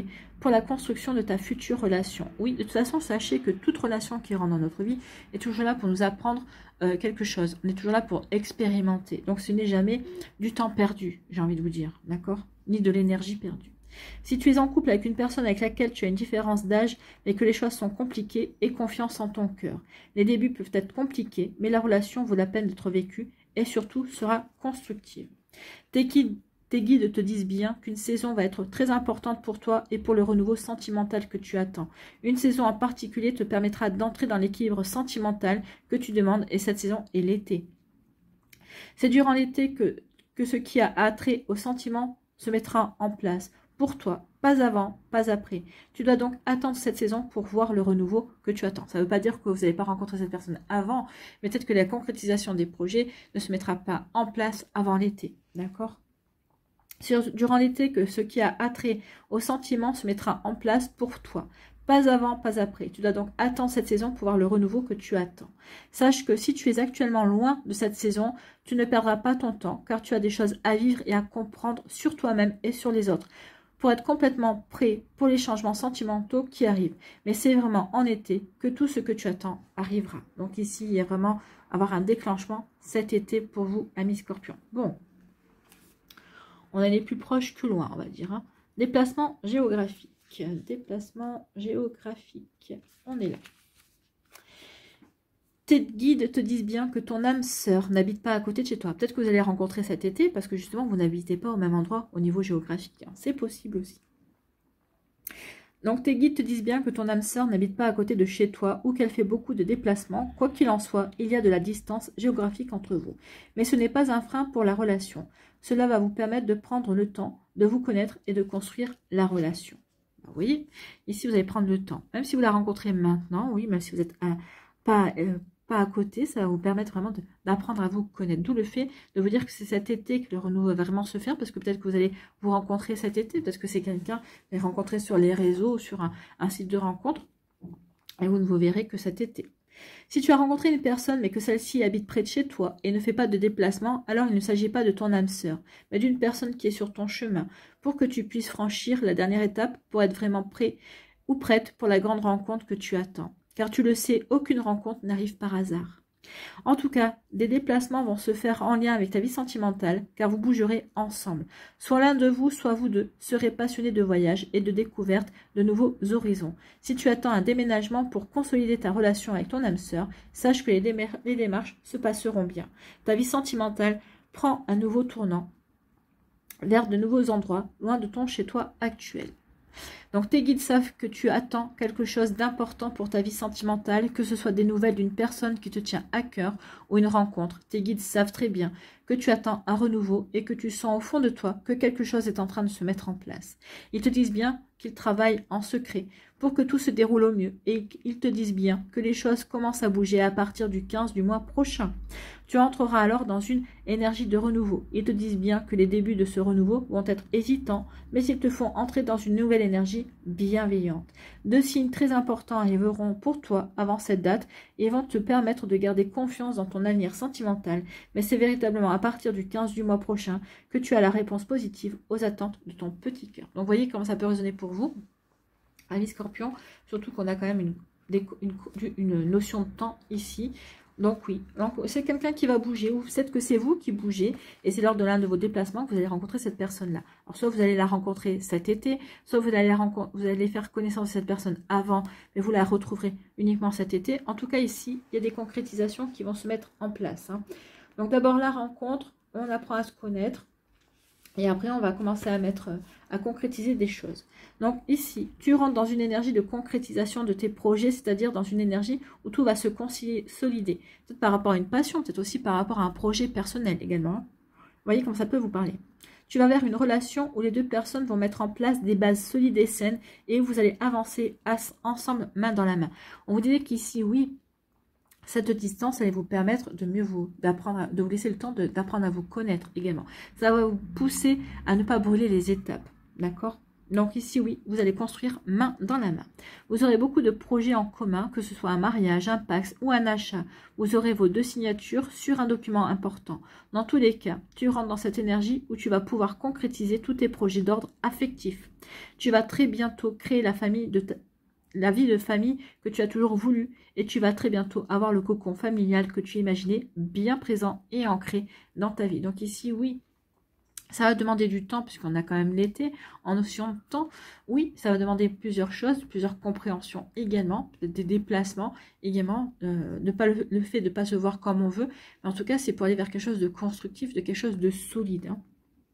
pour la construction de ta future relation. Oui, de toute façon, sachez que toute relation qui rentre dans notre vie est toujours là pour nous apprendre euh, quelque chose. On est toujours là pour expérimenter. Donc, ce n'est jamais du temps perdu, j'ai envie de vous dire, d'accord? Ni de l'énergie perdue. Si tu es en couple avec une personne avec laquelle tu as une différence d'âge, mais que les choses sont compliquées, aie confiance en ton cœur. Les débuts peuvent être compliqués, mais la relation vaut la peine d'être vécue et surtout sera constructive. Tes guides, tes guides te disent bien qu'une saison va être très importante pour toi et pour le renouveau sentimental que tu attends. Une saison en particulier te permettra d'entrer dans l'équilibre sentimental que tu demandes et cette saison est l'été. C'est durant l'été que, que ce qui a attrait au sentiment se mettra en place. Pour toi, pas avant, pas après. Tu dois donc attendre cette saison pour voir le renouveau que tu attends. Ça ne veut pas dire que vous n'allez pas rencontrer cette personne avant, mais peut-être que la concrétisation des projets ne se mettra pas en place avant l'été. D'accord ? C'est durant l'été que ce qui a attrait au sentiment se mettra en place pour toi. Pas avant, pas après. Tu dois donc attendre cette saison pour voir le renouveau que tu attends. Sache que si tu es actuellement loin de cette saison, tu ne perdras pas ton temps car tu as des choses à vivre et à comprendre sur toi-même et sur les autres pour être complètement prêt pour les changements sentimentaux qui arrivent. Mais c'est vraiment en été que tout ce que tu attends arrivera. Donc ici, il y a vraiment avoir un déclenchement cet été pour vous, amis Scorpions. Bon, on est les plus proches que loin, on va dire. Hein. Déplacement géographique. Déplacement géographique. On est là. Tes guides te disent bien que ton âme sœur n'habite pas à côté de chez toi. Peut-être que vous allez rencontrer cet été parce que justement, vous n'habitez pas au même endroit au niveau géographique. Hein. C'est possible aussi. Donc, tes guides te disent bien que ton âme sœur n'habite pas à côté de chez toi ou qu'elle fait beaucoup de déplacements. Quoi qu'il en soit, il y a de la distance géographique entre vous. Mais ce n'est pas un frein pour la relation. Cela va vous permettre de prendre le temps de vous connaître et de construire la relation. Vous voyez, ici, vous allez prendre le temps. Même si vous la rencontrez maintenant, oui, même si vous n'êtes pas... Euh, pas à côté, ça va vous permettre vraiment d'apprendre à vous connaître. D'où le fait de vous dire que c'est cet été que le renouveau va vraiment se faire, parce que peut-être que vous allez vous rencontrer cet été, parce que c'est quelqu'un que vous allez rencontrer sur les réseaux ou sur un, un site de rencontre, et vous ne vous verrez que cet été. Si tu as rencontré une personne, mais que celle-ci habite près de chez toi et ne fait pas de déplacement, alors il ne s'agit pas de ton âme sœur, mais d'une personne qui est sur ton chemin, pour que tu puisses franchir la dernière étape pour être vraiment prêt ou prête pour la grande rencontre que tu attends. Car tu le sais, aucune rencontre n'arrive par hasard. En tout cas, des déplacements vont se faire en lien avec ta vie sentimentale, car vous bougerez ensemble. Soit l'un de vous, soit vous deux, serez passionnés de voyage et de découverte de nouveaux horizons. Si tu attends un déménagement pour consolider ta relation avec ton âme sœur, sache que les, démar les démarches se passeront bien. Ta vie sentimentale prend un nouveau tournant vers de nouveaux endroits, loin de ton chez-toi actuel. Donc tes guides savent que tu attends quelque chose d'important pour ta vie sentimentale, que ce soit des nouvelles d'une personne qui te tient à cœur ou une rencontre. Tes guides savent très bien que tu attends un renouveau et que tu sens au fond de toi que quelque chose est en train de se mettre en place. Ils te disent bien qu'ils travaillent en secret pour que tout se déroule au mieux et ils te disent bien que les choses commencent à bouger à partir du quinze du mois prochain. Tu entreras alors dans une énergie de renouveau. Ils te disent bien que les débuts de ce renouveau vont être hésitants, mais ils te font entrer dans une nouvelle énergie bienveillante. Deux signes très importants arriveront pour toi avant cette date et vont te permettre de garder confiance dans ton avenir sentimental, mais c'est véritablement à partir du quinze du mois prochain que tu as la réponse positive aux attentes de ton petit cœur. Donc voyez comment ça peut résonner pour vous, amis Scorpion, surtout qu'on a quand même une, une, une notion de temps ici. Donc oui, c'est quelqu'un qui va bouger, ou peut-être que c'est vous qui bougez, et c'est lors de l'un de vos déplacements que vous allez rencontrer cette personne-là. Alors soit vous allez la rencontrer cet été, soit vous allez, la vous allez faire connaissance de cette personne avant, mais vous la retrouverez uniquement cet été. En tout cas ici, il y a des concrétisations qui vont se mettre en place. Hein. Donc d'abord la rencontre, on apprend à se connaître, et après on va commencer à mettre, à concrétiser des choses. Donc ici, tu rentres dans une énergie de concrétisation de tes projets, c'est-à-dire dans une énergie où tout va se consolider. Peut-être par rapport à une passion, peut-être aussi par rapport à un projet personnel également. Vous voyez comment ça peut vous parler. Tu vas vers une relation où les deux personnes vont mettre en place des bases solides et saines et où vous allez avancer ensemble, main dans la main. On vous disait qu'ici, oui, cette distance allait vous permettre de mieux vous, d'apprendre, de vous laisser le temps d'apprendre à vous connaître également. Ça va vous pousser à ne pas brûler les étapes, d'accord? Donc ici, oui, vous allez construire main dans la main. Vous aurez beaucoup de projets en commun, que ce soit un mariage, un pax ou un achat. Vous aurez vos deux signatures sur un document important. Dans tous les cas, tu rentres dans cette énergie où tu vas pouvoir concrétiser tous tes projets d'ordre affectif. Tu vas très bientôt créer la famille de ta... la vie de famille que tu as toujours voulu et tu vas très bientôt avoir le cocon familial que tu imaginais bien présent et ancré dans ta vie. Donc ici, oui, ça va demander du temps puisqu'on a quand même l'été en notion de temps. Oui, ça va demander plusieurs choses, plusieurs compréhensions également, des déplacements également, euh, de pas le, le fait de ne pas se voir comme on veut. Mais en tout cas, c'est pour aller vers quelque chose de constructif, de quelque chose de solide. Hein.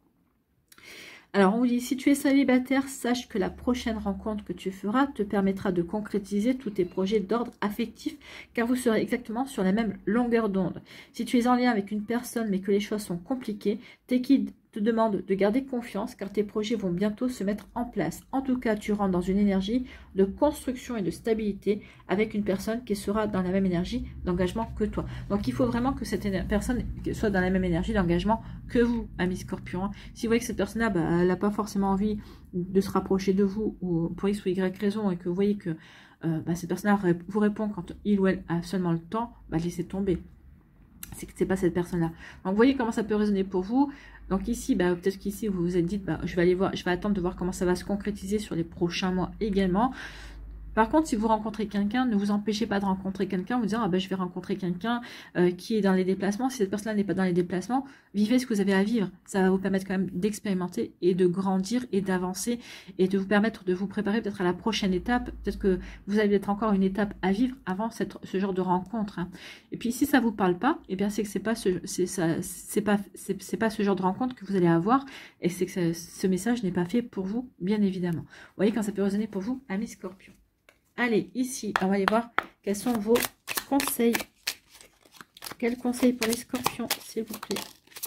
Alors, on vous dit, si tu es célibataire, sache que la prochaine rencontre que tu feras te permettra de concrétiser tous tes projets d'ordre affectif, car vous serez exactement sur la même longueur d'onde. Si tu es en lien avec une personne, mais que les choses sont compliquées, tes guides te demandent de garder confiance, car tes projets vont bientôt se mettre en place. En tout cas, tu rentres dans une énergie de construction et de stabilité avec une personne qui sera dans la même énergie d'engagement que toi. Donc, il faut vraiment que cette personne soit dans la même énergie d'engagement que vous, amis Scorpion. Si vous voyez que cette personne-là, bah, elle n'a pas forcément envie de se rapprocher de vous ou pour X ou Y raison et que vous voyez que euh, bah, cette personne-là vous répond quand il ou elle a seulement le temps, bah, laissez tomber. C'est que c'est pas cette personne-là. Donc, vous voyez comment ça peut résonner pour vous. Donc ici, bah, peut-être qu'ici, vous vous êtes dit, bah, je vais aller voir, je vais attendre de voir comment ça va se concrétiser sur les prochains mois également. Par contre, si vous rencontrez quelqu'un, ne vous empêchez pas de rencontrer quelqu'un, vous disant, ah ben, je vais rencontrer quelqu'un euh, qui est dans les déplacements. Si cette personne n'est pas dans les déplacements, vivez ce que vous avez à vivre. Ça va vous permettre quand même d'expérimenter et de grandir et d'avancer et de vous permettre de vous préparer peut-être à la prochaine étape. Peut-être que vous avez peut-être encore une étape à vivre avant cette, ce genre de rencontre. Hein. Et puis, si ça vous parle pas, eh bien, c'est que c'est pas ce, c'est ça, c'est pas, c'est, c'est pas ce genre de rencontre que vous allez avoir et c'est que ça, ce message n'est pas fait pour vous, bien évidemment. Vous voyez quand ça peut résonner pour vous, amis Scorpions. Allez, ici, on va aller voir quels sont vos conseils. Quels conseils pour les scorpions, s'il vous plaît?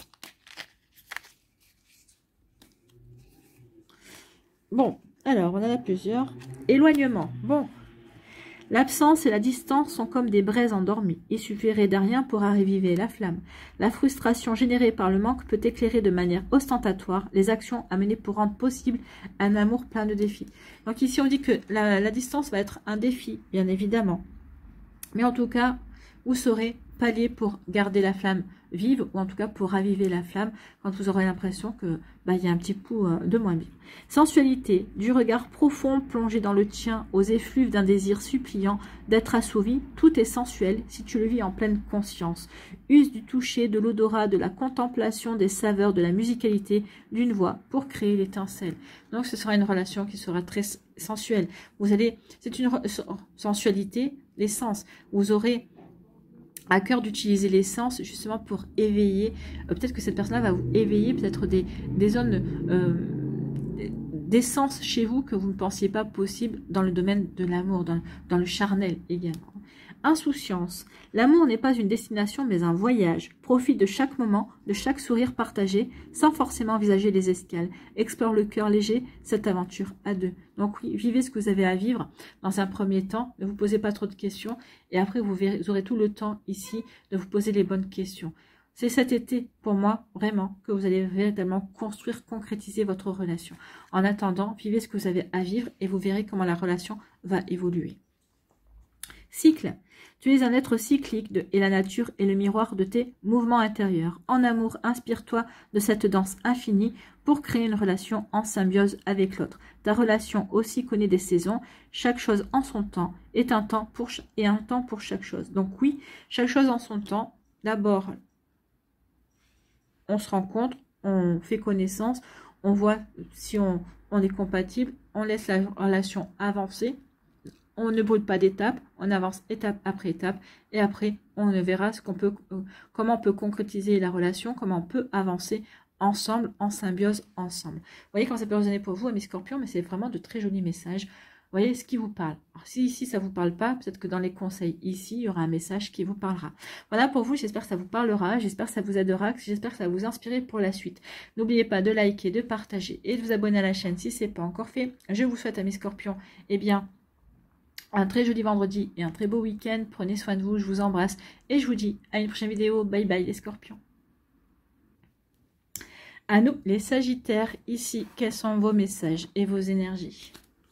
Bon, alors, on en a plusieurs. Éloignement. Bon, l'absence et la distance sont comme des braises endormies. Il suffirait d'un rien pour raviver la flamme. La frustration générée par le manque peut éclairer de manière ostentatoire les actions à mener pour rendre possible un amour plein de défis. Donc ici, on dit que la, la distance va être un défi, bien évidemment. Mais en tout cas, vous saurez pallier pour garder la flamme vive, ou en tout cas pour raviver la flamme quand vous aurez l'impression que bah, y a un petit coup euh, de moins bien. Sensualité, du regard profond plongé dans le tien, aux effluves d'un désir suppliant d'être assouvi, tout est sensuel si tu le vis en pleine conscience. Use du toucher, de l'odorat, de la contemplation, des saveurs, de la musicalité, d'une voix pour créer l'étincelle. Donc ce sera une relation qui sera très sensuelle. Vous allez, c'est une sensualité, l'essence. Vous aurez à cœur d'utiliser l'essence justement pour éveiller, euh, peut-être que cette personne-là va vous éveiller peut-être des, des zones euh, d'essence chez vous que vous ne pensiez pas possible dans le domaine de l'amour, dans, dans le charnel également. Insouciance. L'amour n'est pas une destination mais un voyage. Profite de chaque moment, de chaque sourire partagé, sans forcément envisager les escales. Explore le cœur léger, cette aventure à deux. Donc oui, vivez ce que vous avez à vivre dans un premier temps. Ne vous posez pas trop de questions. Et après, vous, verrez, vous aurez tout le temps ici de vous poser les bonnes questions. C'est cet été, pour moi, vraiment, que vous allez véritablement construire, concrétiser votre relation. En attendant, vivez ce que vous avez à vivre et vous verrez comment la relation va évoluer. Cycle. Tu es un être cyclique de, et la nature est le miroir de tes mouvements intérieurs. En amour, inspire-toi de cette danse infinie pour créer une relation en symbiose avec l'autre. Ta relation aussi connaît des saisons. Chaque chose en son temps est un temps pour, et un temps pour chaque chose. Donc oui, chaque chose en son temps. D'abord, on se rencontre, on fait connaissance, on voit si on, on est compatible, on laisse la relation avancer. On ne brûle pas d'étapes, on avance étape après étape et après on verra ce qu'on peut, comment on peut concrétiser la relation, comment on peut avancer ensemble, en symbiose ensemble. Vous voyez comment ça peut résonner pour vous, amis Scorpions, mais c'est vraiment de très jolis messages. Vous voyez ce qui vous parle. Alors, si ici ça vous parle pas, peut-être que dans les conseils ici, il y aura un message qui vous parlera. Voilà pour vous, j'espère que ça vous parlera, j'espère que ça vous aidera, j'espère que ça va vous inspirer pour la suite. N'oubliez pas de liker, de partager et de vous abonner à la chaîne si ce n'est pas encore fait. Je vous souhaite, amis Scorpions, eh bien, un très joli vendredi et un très beau week-end. Prenez soin de vous, je vous embrasse et je vous dis à une prochaine vidéo. Bye bye les Scorpions. À nous, les Sagittaires, ici, quels sont vos messages et vos énergies?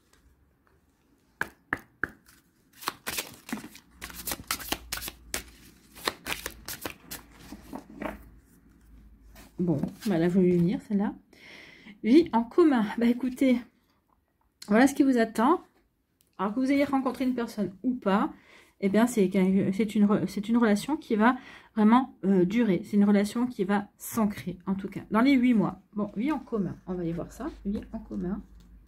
Bon, bah, elle a voulu venir, celle-là. Vie en commun. Bah écoutez, voilà ce qui vous attend. Alors que vous ayez rencontré une personne ou pas, eh bien c'est une, c'est une relation qui va vraiment euh, durer. C'est une relation qui va s'ancrer, en tout cas, dans les huit mois. Bon, vie en commun, on va aller voir ça. Vie en commun.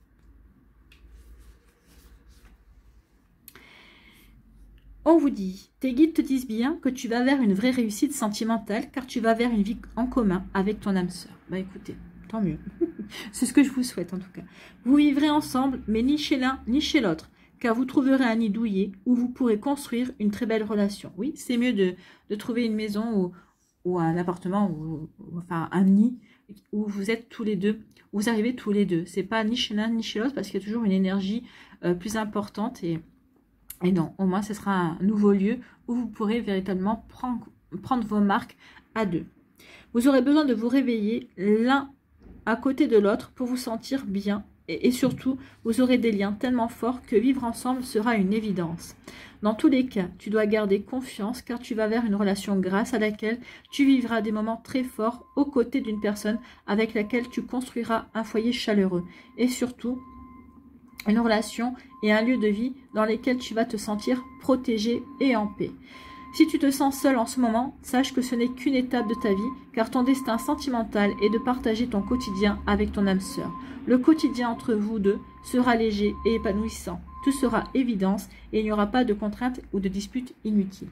On vous dit, tes guides te disent bien que tu vas vers une vraie réussite sentimentale, car tu vas vers une vie en commun avec ton âme sœur. Bah écoutez, tant mieux. C'est ce que je vous souhaite en tout cas. Vous vivrez ensemble, mais ni chez l'un ni chez l'autre, car vous trouverez un nid douillet où vous pourrez construire une très belle relation. Oui, c'est mieux de, de trouver une maison ou, ou un appartement, ou, ou enfin un nid, où vous êtes tous les deux, où vous arrivez tous les deux. C'est pas ni chez l'un ni chez l'autre, parce qu'il y a toujours une énergie euh, plus importante et... Et non, au moins, ce sera un nouveau lieu où vous pourrez véritablement prendre, prendre vos marques à deux. Vous aurez besoin de vous réveiller l'un à côté de l'autre pour vous sentir bien. Et, et surtout, vous aurez des liens tellement forts que vivre ensemble sera une évidence. Dans tous les cas, tu dois garder confiance car tu vas vers une relation grâce à laquelle tu vivras des moments très forts aux côtés d'une personne avec laquelle tu construiras un foyer chaleureux. Et surtout, une relation et un lieu de vie dans lesquels tu vas te sentir protégé et en paix. Si tu te sens seul en ce moment, sache que ce n'est qu'une étape de ta vie, car ton destin sentimental est de partager ton quotidien avec ton âme sœur. Le quotidien entre vous deux sera léger et épanouissant. Tout sera évidence et il n'y aura pas de contraintes ou de disputes inutiles.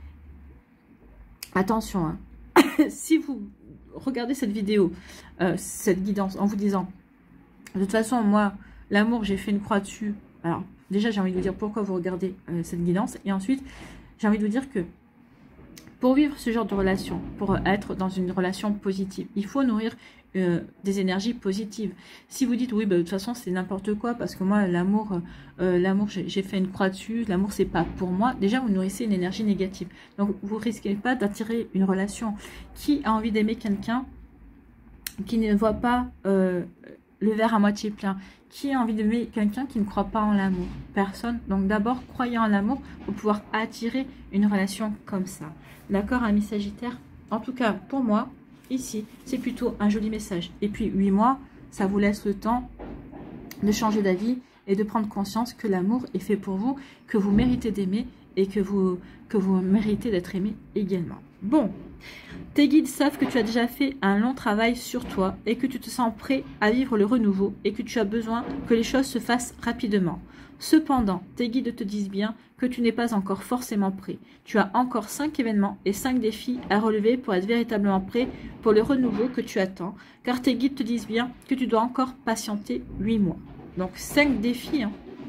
Attention, hein. Si vous regardez cette vidéo, euh, cette guidance, en vous disant, de toute façon, moi... L'amour, j'ai fait une croix dessus. Alors, déjà, j'ai envie de vous dire pourquoi vous regardez euh, cette guidance. Et ensuite, j'ai envie de vous dire que pour vivre ce genre de relation, pour être dans une relation positive, il faut nourrir euh, des énergies positives. Si vous dites, oui, bah, de toute façon, c'est n'importe quoi, parce que moi, l'amour, euh, l'amour, j'ai fait une croix dessus, l'amour, c'est pas pour moi. Déjà, vous nourrissez une énergie négative. Donc, vous risquez pas d'attirer une relation. Qui a envie d'aimer quelqu'un qui ne voit pas euh, le verre à moitié plein? Qui a envie d'aimer quelqu'un qui ne croit pas en l'amour? Personne. Donc d'abord, croyez en l'amour pour pouvoir attirer une relation comme ça. D'accord, amis Sagittaire? En tout cas, pour moi, ici, c'est plutôt un joli message. Et puis, huit mois, ça vous laisse le temps de changer d'avis et de prendre conscience que l'amour est fait pour vous, que vous méritez d'aimer et que vous, que vous méritez d'être aimé également. Bon, tes guides savent que tu as déjà fait un long travail sur toi et que tu te sens prêt à vivre le renouveau et que tu as besoin que les choses se fassent rapidement. Cependant, tes guides te disent bien que tu n'es pas encore forcément prêt. Tu as encore cinq événements et cinq défis à relever pour être véritablement prêt pour le renouveau que tu attends, car tes guides te disent bien que tu dois encore patienter huit mois. Donc cinq défis, hein.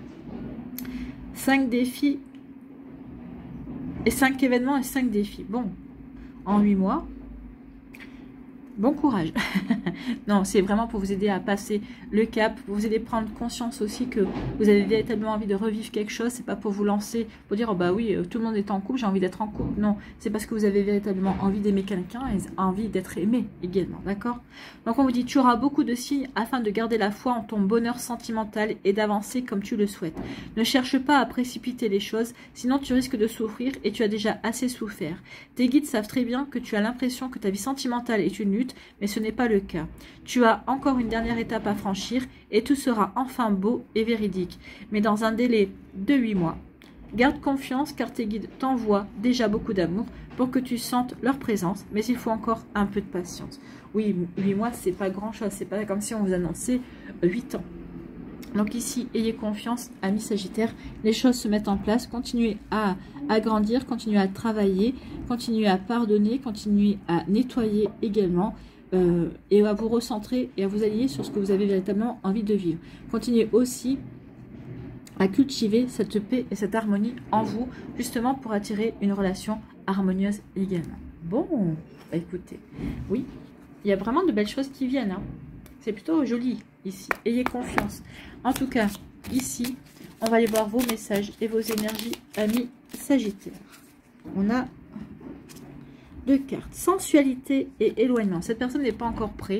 cinq défis et cinq événements et cinq défis. Bon, en huit mois, bon courage. Non, c'est vraiment pour vous aider à passer le cap, pour vous aider à prendre conscience aussi que vous avez véritablement envie de revivre quelque chose. C'est pas pour vous lancer, pour dire, oh bah oui, tout le monde est en couple, j'ai envie d'être en couple. Non, c'est parce que vous avez véritablement envie d'aimer quelqu'un et envie d'être aimé également, d'accord? Donc on vous dit, tu auras beaucoup de signes afin de garder la foi en ton bonheur sentimental et d'avancer comme tu le souhaites. Ne cherche pas à précipiter les choses, sinon tu risques de souffrir et tu as déjà assez souffert. Tes guides savent très bien que tu as l'impression que ta vie sentimentale est une lutte, mais ce n'est pas le cas. Tu as encore une dernière étape à franchir et tout sera enfin beau et véridique, mais dans un délai de huit mois. Garde confiance car tes guides t'envoient déjà beaucoup d'amour pour que tu sentes leur présence, mais il faut encore un peu de patience. Oui, huit mois, c'est pas grand chose, c'est pas comme si on vous annonçait huit ans. Donc ici, ayez confiance, amis Sagittaires, les choses se mettent en place, continuez à, à grandir, continuez à travailler, continuez à pardonner, continuez à nettoyer également, euh, et à vous recentrer et à vous aligner sur ce que vous avez véritablement envie de vivre. Continuez aussi à cultiver cette paix et cette harmonie en vous, justement pour attirer une relation harmonieuse également. Bon, bah écoutez, oui, il y a vraiment de belles choses qui viennent, hein. C'est plutôt joli ici. Ayez confiance. En tout cas, ici, on va aller voir vos messages et vos énergies, amis Sagittaires. On a deux cartes. Sensualité et éloignement. Cette personne n'est pas encore prête.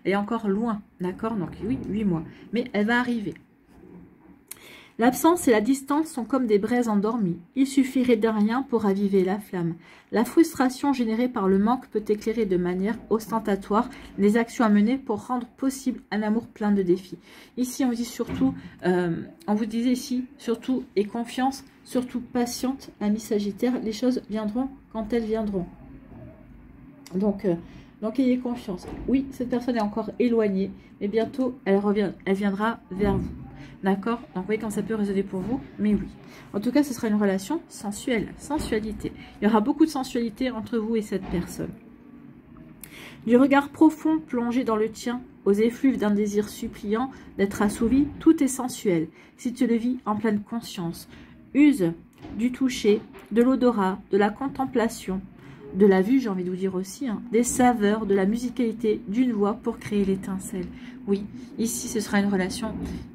Elle est encore loin, d'accord? Donc oui, huit mois. Mais elle va arriver. L'absence et la distance sont comme des braises endormies. Il suffirait de rien pour raviver la flamme. La frustration générée par le manque peut éclairer de manière ostentatoire les actions à mener pour rendre possible un amour plein de défis. Ici, on vous dit surtout, euh, on vous disait ici, surtout et confiance, surtout patiente, ami Sagittaire. Les choses viendront quand elles viendront. Donc, euh, donc ayez confiance. Oui, cette personne est encore éloignée, mais bientôt, elle revient, elle viendra vers vous. D'accord? Donc, vous voyez quand ça peut résonner pour vous, mais oui. En tout cas, ce sera une relation sensuelle, sensualité. Il y aura beaucoup de sensualité entre vous et cette personne. Du regard profond plongé dans le tien, aux effluves d'un désir suppliant d'être assouvi, tout est sensuel, si tu le vis en pleine conscience. Use du toucher, de l'odorat, de la contemplation, de la vue, j'ai envie de vous dire aussi, hein, des saveurs, de la musicalité, d'une voix pour créer l'étincelle. Oui, ici, ce sera une relation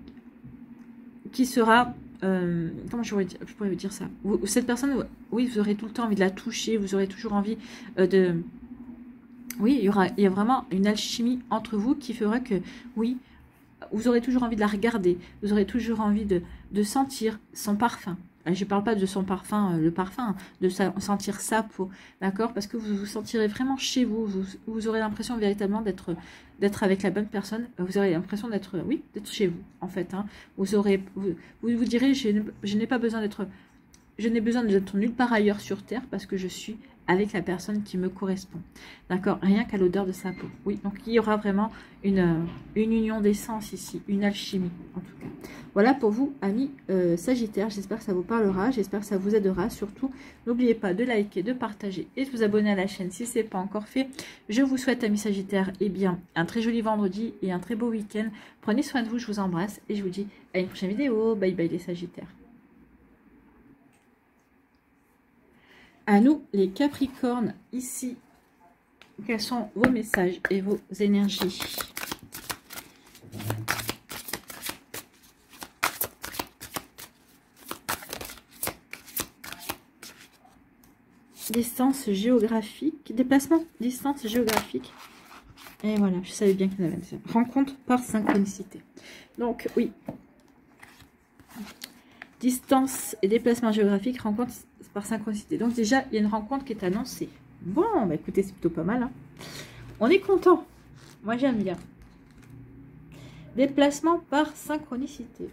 qui sera, euh, comment je pourrais, dire, je pourrais vous dire ça, vous, cette personne, oui, vous aurez tout le temps envie de la toucher, vous aurez toujours envie euh, de, oui, il y aura, il y a vraiment une alchimie entre vous qui fera que, oui, vous aurez toujours envie de la regarder, vous aurez toujours envie de, de sentir son parfum. Je ne parle pas de son parfum, le parfum, de sa, sentir sa peau, d'accord? Parce que vous vous sentirez vraiment chez vous, vous, vous aurez l'impression véritablement d'être d'être avec la bonne personne, vous aurez l'impression d'être, oui, d'être chez vous, en fait. Hein. Vous aurez, vous, vous, vous direz, je, je n'ai pas besoin d'être, je n'ai besoin d'être nulle part ailleurs sur Terre parce que je suis avec la personne qui me correspond. D'accord? Rien qu'à l'odeur de sa peau. Oui, donc il y aura vraiment une, une union d'essence ici, une alchimie en tout cas. Voilà pour vous, amis euh, Sagittaires. J'espère que ça vous parlera, j'espère que ça vous aidera. Surtout, n'oubliez pas de liker, de partager et de vous abonner à la chaîne si ce n'est pas encore fait. Je vous souhaite, amis Sagittaires, eh bien, un très joli vendredi et un très beau week-end. Prenez soin de vous, je vous embrasse et je vous dis à une prochaine vidéo. Bye bye les Sagittaires. À nous, les Capricornes, ici, quels sont vos messages et vos énergies? Distance géographique, déplacement, distance géographique. Et voilà, je savais bien qu'il y en avait ça. Rencontre par synchronicité. Donc, oui. Distance et déplacement géographique, rencontre par synchronicité. Donc déjà, il y a une rencontre qui est annoncée. Bon, bah écoutez, c'est plutôt pas mal. Hein. On est content. Moi, j'aime bien. Déplacement par synchronicité.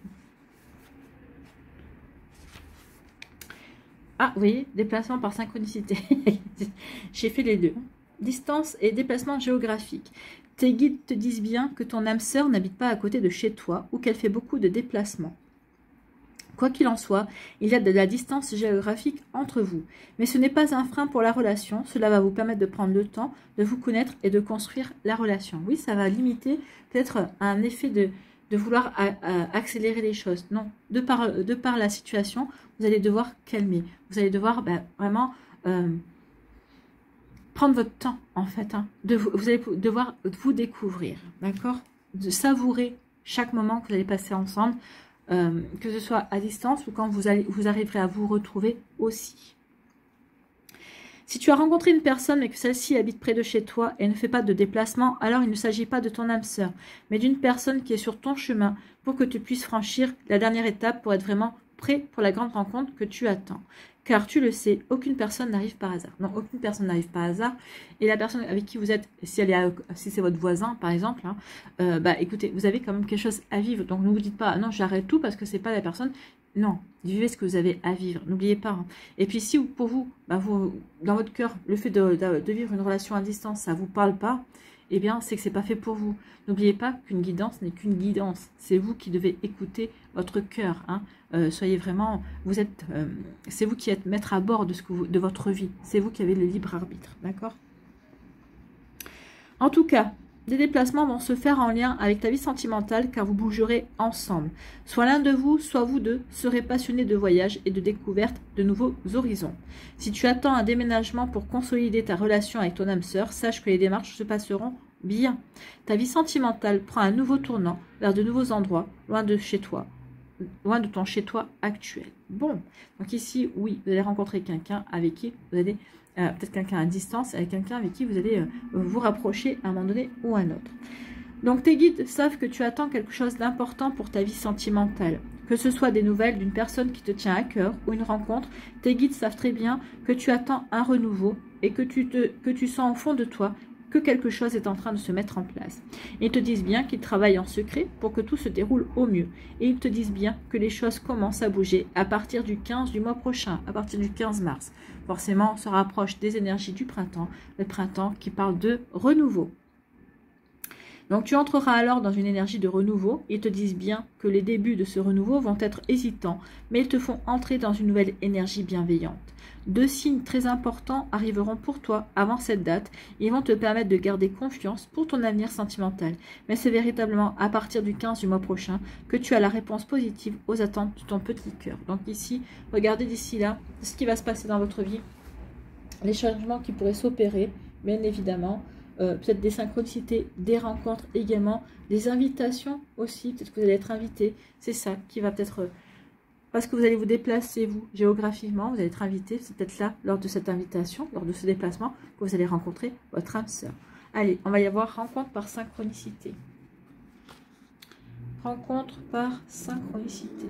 Ah oui, déplacement par synchronicité. J'ai fait les deux. Distance et déplacement géographique. Tes guides te disent bien que ton âme sœur n'habite pas à côté de chez toi ou qu'elle fait beaucoup de déplacements. Quoi qu'il en soit, il y a de la distance géographique entre vous. Mais ce n'est pas un frein pour la relation. Cela va vous permettre de prendre le temps de vous connaître et de construire la relation. Oui, ça va limiter peut-être un effet de, de vouloir a, a, accélérer les choses. Non, de par, de par la situation, vous allez devoir calmer. Vous allez devoir ben, vraiment euh, prendre votre temps, en fait. Hein, de, vous allez devoir vous découvrir, d'accord? De savourer chaque moment que vous allez passer ensemble. Euh, que ce soit à distance ou quand vous, allez, vous arriverez à vous retrouver aussi. Si tu as rencontré une personne mais que celle-ci habite près de chez toi et ne fait pas de déplacement, alors il ne s'agit pas de ton âme sœur, mais d'une personne qui est sur ton chemin pour que tu puisses franchir la dernière étape pour être vraiment prêt pour la grande rencontre que tu attends. Car tu le sais, aucune personne n'arrive par hasard. Non, aucune personne n'arrive par hasard. Et la personne avec qui vous êtes, si elle est, à, si c'est votre voisin, par exemple, hein, euh, bah écoutez, vous avez quand même quelque chose à vivre. Donc ne vous dites pas, non, j'arrête tout parce que c'est pas la personne. Non, vivez ce que vous avez à vivre. N'oubliez pas. Hein. Et puis si pour vous, bah, vous, dans votre cœur, le fait de, de, de vivre une relation à distance, ça vous parle pas, eh bien, c'est que c'est pas fait pour vous. N'oubliez pas qu'une guidance n'est qu'une guidance. C'est vous qui devez écouter votre cœur. Hein. Euh, soyez vraiment, vous êtes, euh, c'est vous qui êtes maître à bord de, ce que vous, de votre vie. C'est vous qui avez le libre arbitre. D'accord? En tout cas, des déplacements vont se faire en lien avec ta vie sentimentale car vous bougerez ensemble. Soit l'un de vous, soit vous deux serez passionnés de voyage et de découverte de nouveaux horizons. Si tu attends un déménagement pour consolider ta relation avec ton âme sœur, sache que les démarches se passeront bien. Ta vie sentimentale prend un nouveau tournant vers de nouveaux endroits, loin de chez toi, loin de ton chez-toi actuel. Bon, donc ici, oui, vous allez rencontrer quelqu'un avec qui vous allez... Euh, peut-être quelqu'un à distance, avec quelqu'un avec qui vous allez euh, vous rapprocher à un moment donné ou à un autre. Donc tes guides savent que tu attends quelque chose d'important pour ta vie sentimentale. Que ce soit des nouvelles d'une personne qui te tient à cœur ou une rencontre, tes guides savent très bien que tu attends un renouveau et que tu, te, que tu sens au fond de toi que quelque chose est en train de se mettre en place. Ils te disent bien qu'ils travaillent en secret pour que tout se déroule au mieux. Et ils te disent bien que les choses commencent à bouger à partir du quinze du mois prochain, à partir du quinze mars. Forcément, on se rapproche des énergies du printemps, le printemps qui parle de renouveau. Donc tu entreras alors dans une énergie de renouveau. Ils te disent bien que les débuts de ce renouveau vont être hésitants, mais ils te font entrer dans une nouvelle énergie bienveillante. Deux signes très importants arriveront pour toi avant cette date. Ils vont te permettre de garder confiance pour ton avenir sentimental. Mais c'est véritablement à partir du quinze du mois prochain que tu as la réponse positive aux attentes de ton petit cœur. Donc ici, regardez d'ici là ce qui va se passer dans votre vie. Les changements qui pourraient s'opérer, bien évidemment. Euh, peut-être des synchronicités, des rencontres également, des invitations aussi. Peut-être que vous allez être invité. C'est ça qui va peut-être... Euh, parce que vous allez vous déplacer, vous, géographiquement, vous allez être invité. C'est peut-être là, lors de cette invitation, lors de ce déplacement, que vous allez rencontrer votre âme sœur. Allez, on va y avoir rencontre par synchronicité. Rencontre par synchronicité.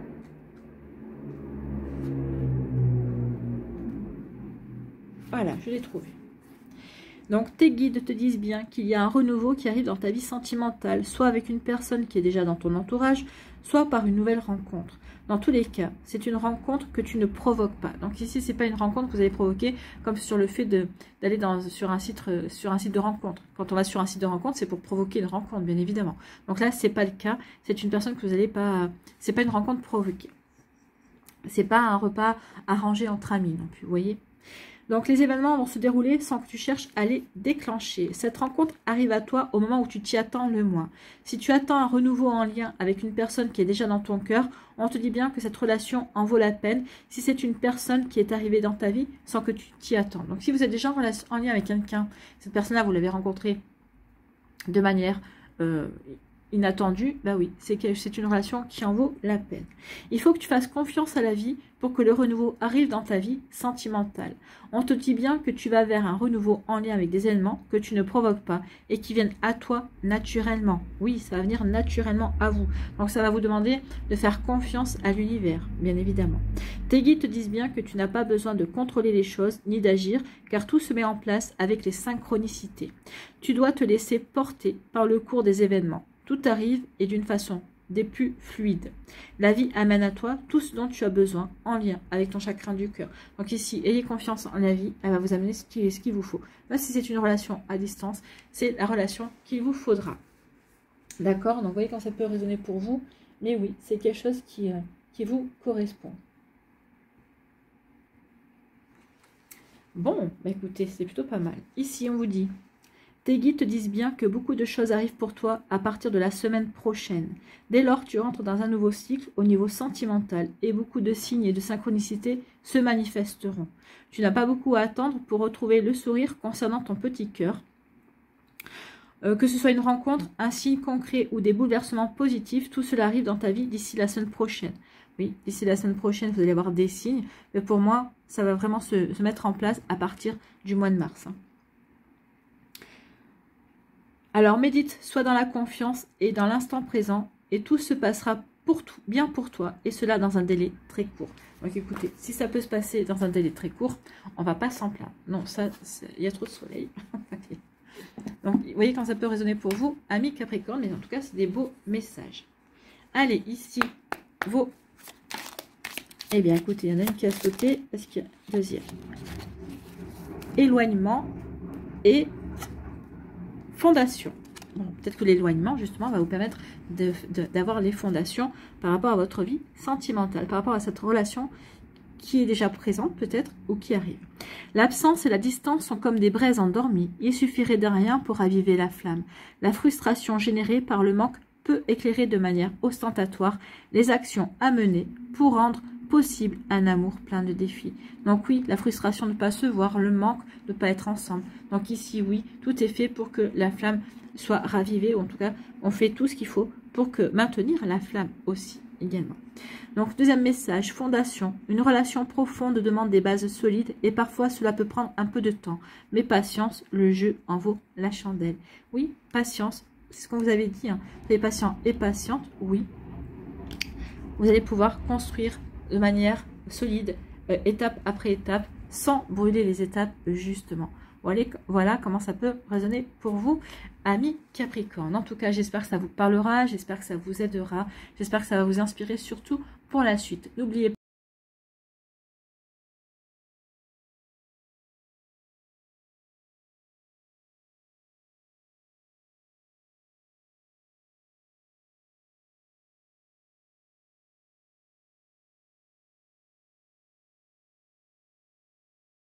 Voilà, je l'ai trouvé. Donc tes guides te disent bien qu'il y a un renouveau qui arrive dans ta vie sentimentale, soit avec une personne qui est déjà dans ton entourage, soit par une nouvelle rencontre. Dans tous les cas, c'est une rencontre que tu ne provoques pas. Donc ici, ce n'est pas une rencontre que vous allez provoquer comme sur le fait d'aller sur, un site, sur un site de rencontre. Quand on va sur un site de rencontre, c'est pour provoquer une rencontre, bien évidemment. Donc là, ce n'est pas le cas. C'est une personne que vous n'allez pas... Ce n'est pas une rencontre provoquée. Ce n'est pas un repas arrangé entre amis non plus, vous voyez. Donc les événements vont se dérouler sans que tu cherches à les déclencher. Cette rencontre arrive à toi au moment où tu t'y attends le moins. Si tu attends un renouveau en lien avec une personne qui est déjà dans ton cœur, on te dit bien que cette relation en vaut la peine si c'est une personne qui est arrivée dans ta vie sans que tu t'y attends. Donc si vous êtes déjà en, relation, en lien avec quelqu'un, cette personne-là, vous l'avez rencontrée de manière... Euh, inattendu, bah oui, c'est que c'est une relation qui en vaut la peine. Il faut que tu fasses confiance à la vie pour que le renouveau arrive dans ta vie sentimentale. On te dit bien que tu vas vers un renouveau en lien avec des éléments que tu ne provoques pas et qui viennent à toi naturellement. Oui, ça va venir naturellement à vous. Donc ça va vous demander de faire confiance à l'univers, bien évidemment. Tes guides te disent bien que tu n'as pas besoin de contrôler les choses ni d'agir, car tout se met en place avec les synchronicités. Tu dois te laisser porter par le cours des événements. Tout arrive et d'une façon des plus fluides. La vie amène à toi tout ce dont tu as besoin en lien avec ton chakra du cœur. Donc ici, ayez confiance en la vie, elle va vous amener ce qu'il ce qu'il vous faut. Même si c'est une relation à distance, c'est la relation qu'il vous faudra. D'accord? Donc vous voyez quand ça peut résonner pour vous, mais oui, c'est quelque chose qui, euh, qui vous correspond. Bon, bah écoutez, c'est plutôt pas mal. Ici, on vous dit... Tes guides te disent bien que beaucoup de choses arrivent pour toi à partir de la semaine prochaine. Dès lors, tu rentres dans un nouveau cycle au niveau sentimental et beaucoup de signes et de synchronicité se manifesteront. Tu n'as pas beaucoup à attendre pour retrouver le sourire concernant ton petit cœur. Euh, que ce soit une rencontre, un signe concret ou des bouleversements positifs, tout cela arrive dans ta vie d'ici la semaine prochaine. Oui, d'ici la semaine prochaine, vous allez avoir des signes. Mais pour moi, ça va vraiment se, se mettre en place à partir du mois de mars. Hein. Alors médite, sois dans la confiance et dans l'instant présent et tout se passera pour tout, bien pour toi et cela dans un délai très court. Donc écoutez, si ça peut se passer dans un délai très court, on va pas s'en plaindre. Non, ça, il y a trop de soleil. Donc vous voyez quand ça peut résonner pour vous, amis Capricorne, mais en tout cas c'est des beaux messages. Allez, ici, vos... Eh bien écoutez, il y en a une qui a sauté, parce qu'il y a deuxième. Éloignement et... fondation. Bon, peut-être que l'éloignement, justement, va vous permettre d'avoir de, de, les fondations par rapport à votre vie sentimentale, par rapport à cette relation qui est déjà présente, peut-être, ou qui arrive. L'absence et la distance sont comme des braises endormies. Il suffirait de rien pour raviver la flamme. La frustration générée par le manque peut éclairer de manière ostentatoire les actions à mener pour rendre possible un amour plein de défis. Donc oui, la frustration de ne pas se voir, le manque de ne pas être ensemble. Donc ici, oui, tout est fait pour que la flamme soit ravivée, ou en tout cas, on fait tout ce qu'il faut pour que maintenir la flamme aussi, également. Donc, deuxième message, fondation. Une relation profonde demande des bases solides et parfois cela peut prendre un peu de temps. Mais patience, le jeu en vaut la chandelle. Oui, patience, c'est ce qu'on vous avait dit, hein. Soyez patient et patiente, oui. Vous allez pouvoir construire de manière solide, euh, étape après étape, sans brûler les étapes, justement. Voilà, voilà comment ça peut résonner pour vous, amis Capricorne. En tout cas, j'espère que ça vous parlera, j'espère que ça vous aidera, j'espère que ça va vous inspirer, surtout pour la suite. N'oubliez pas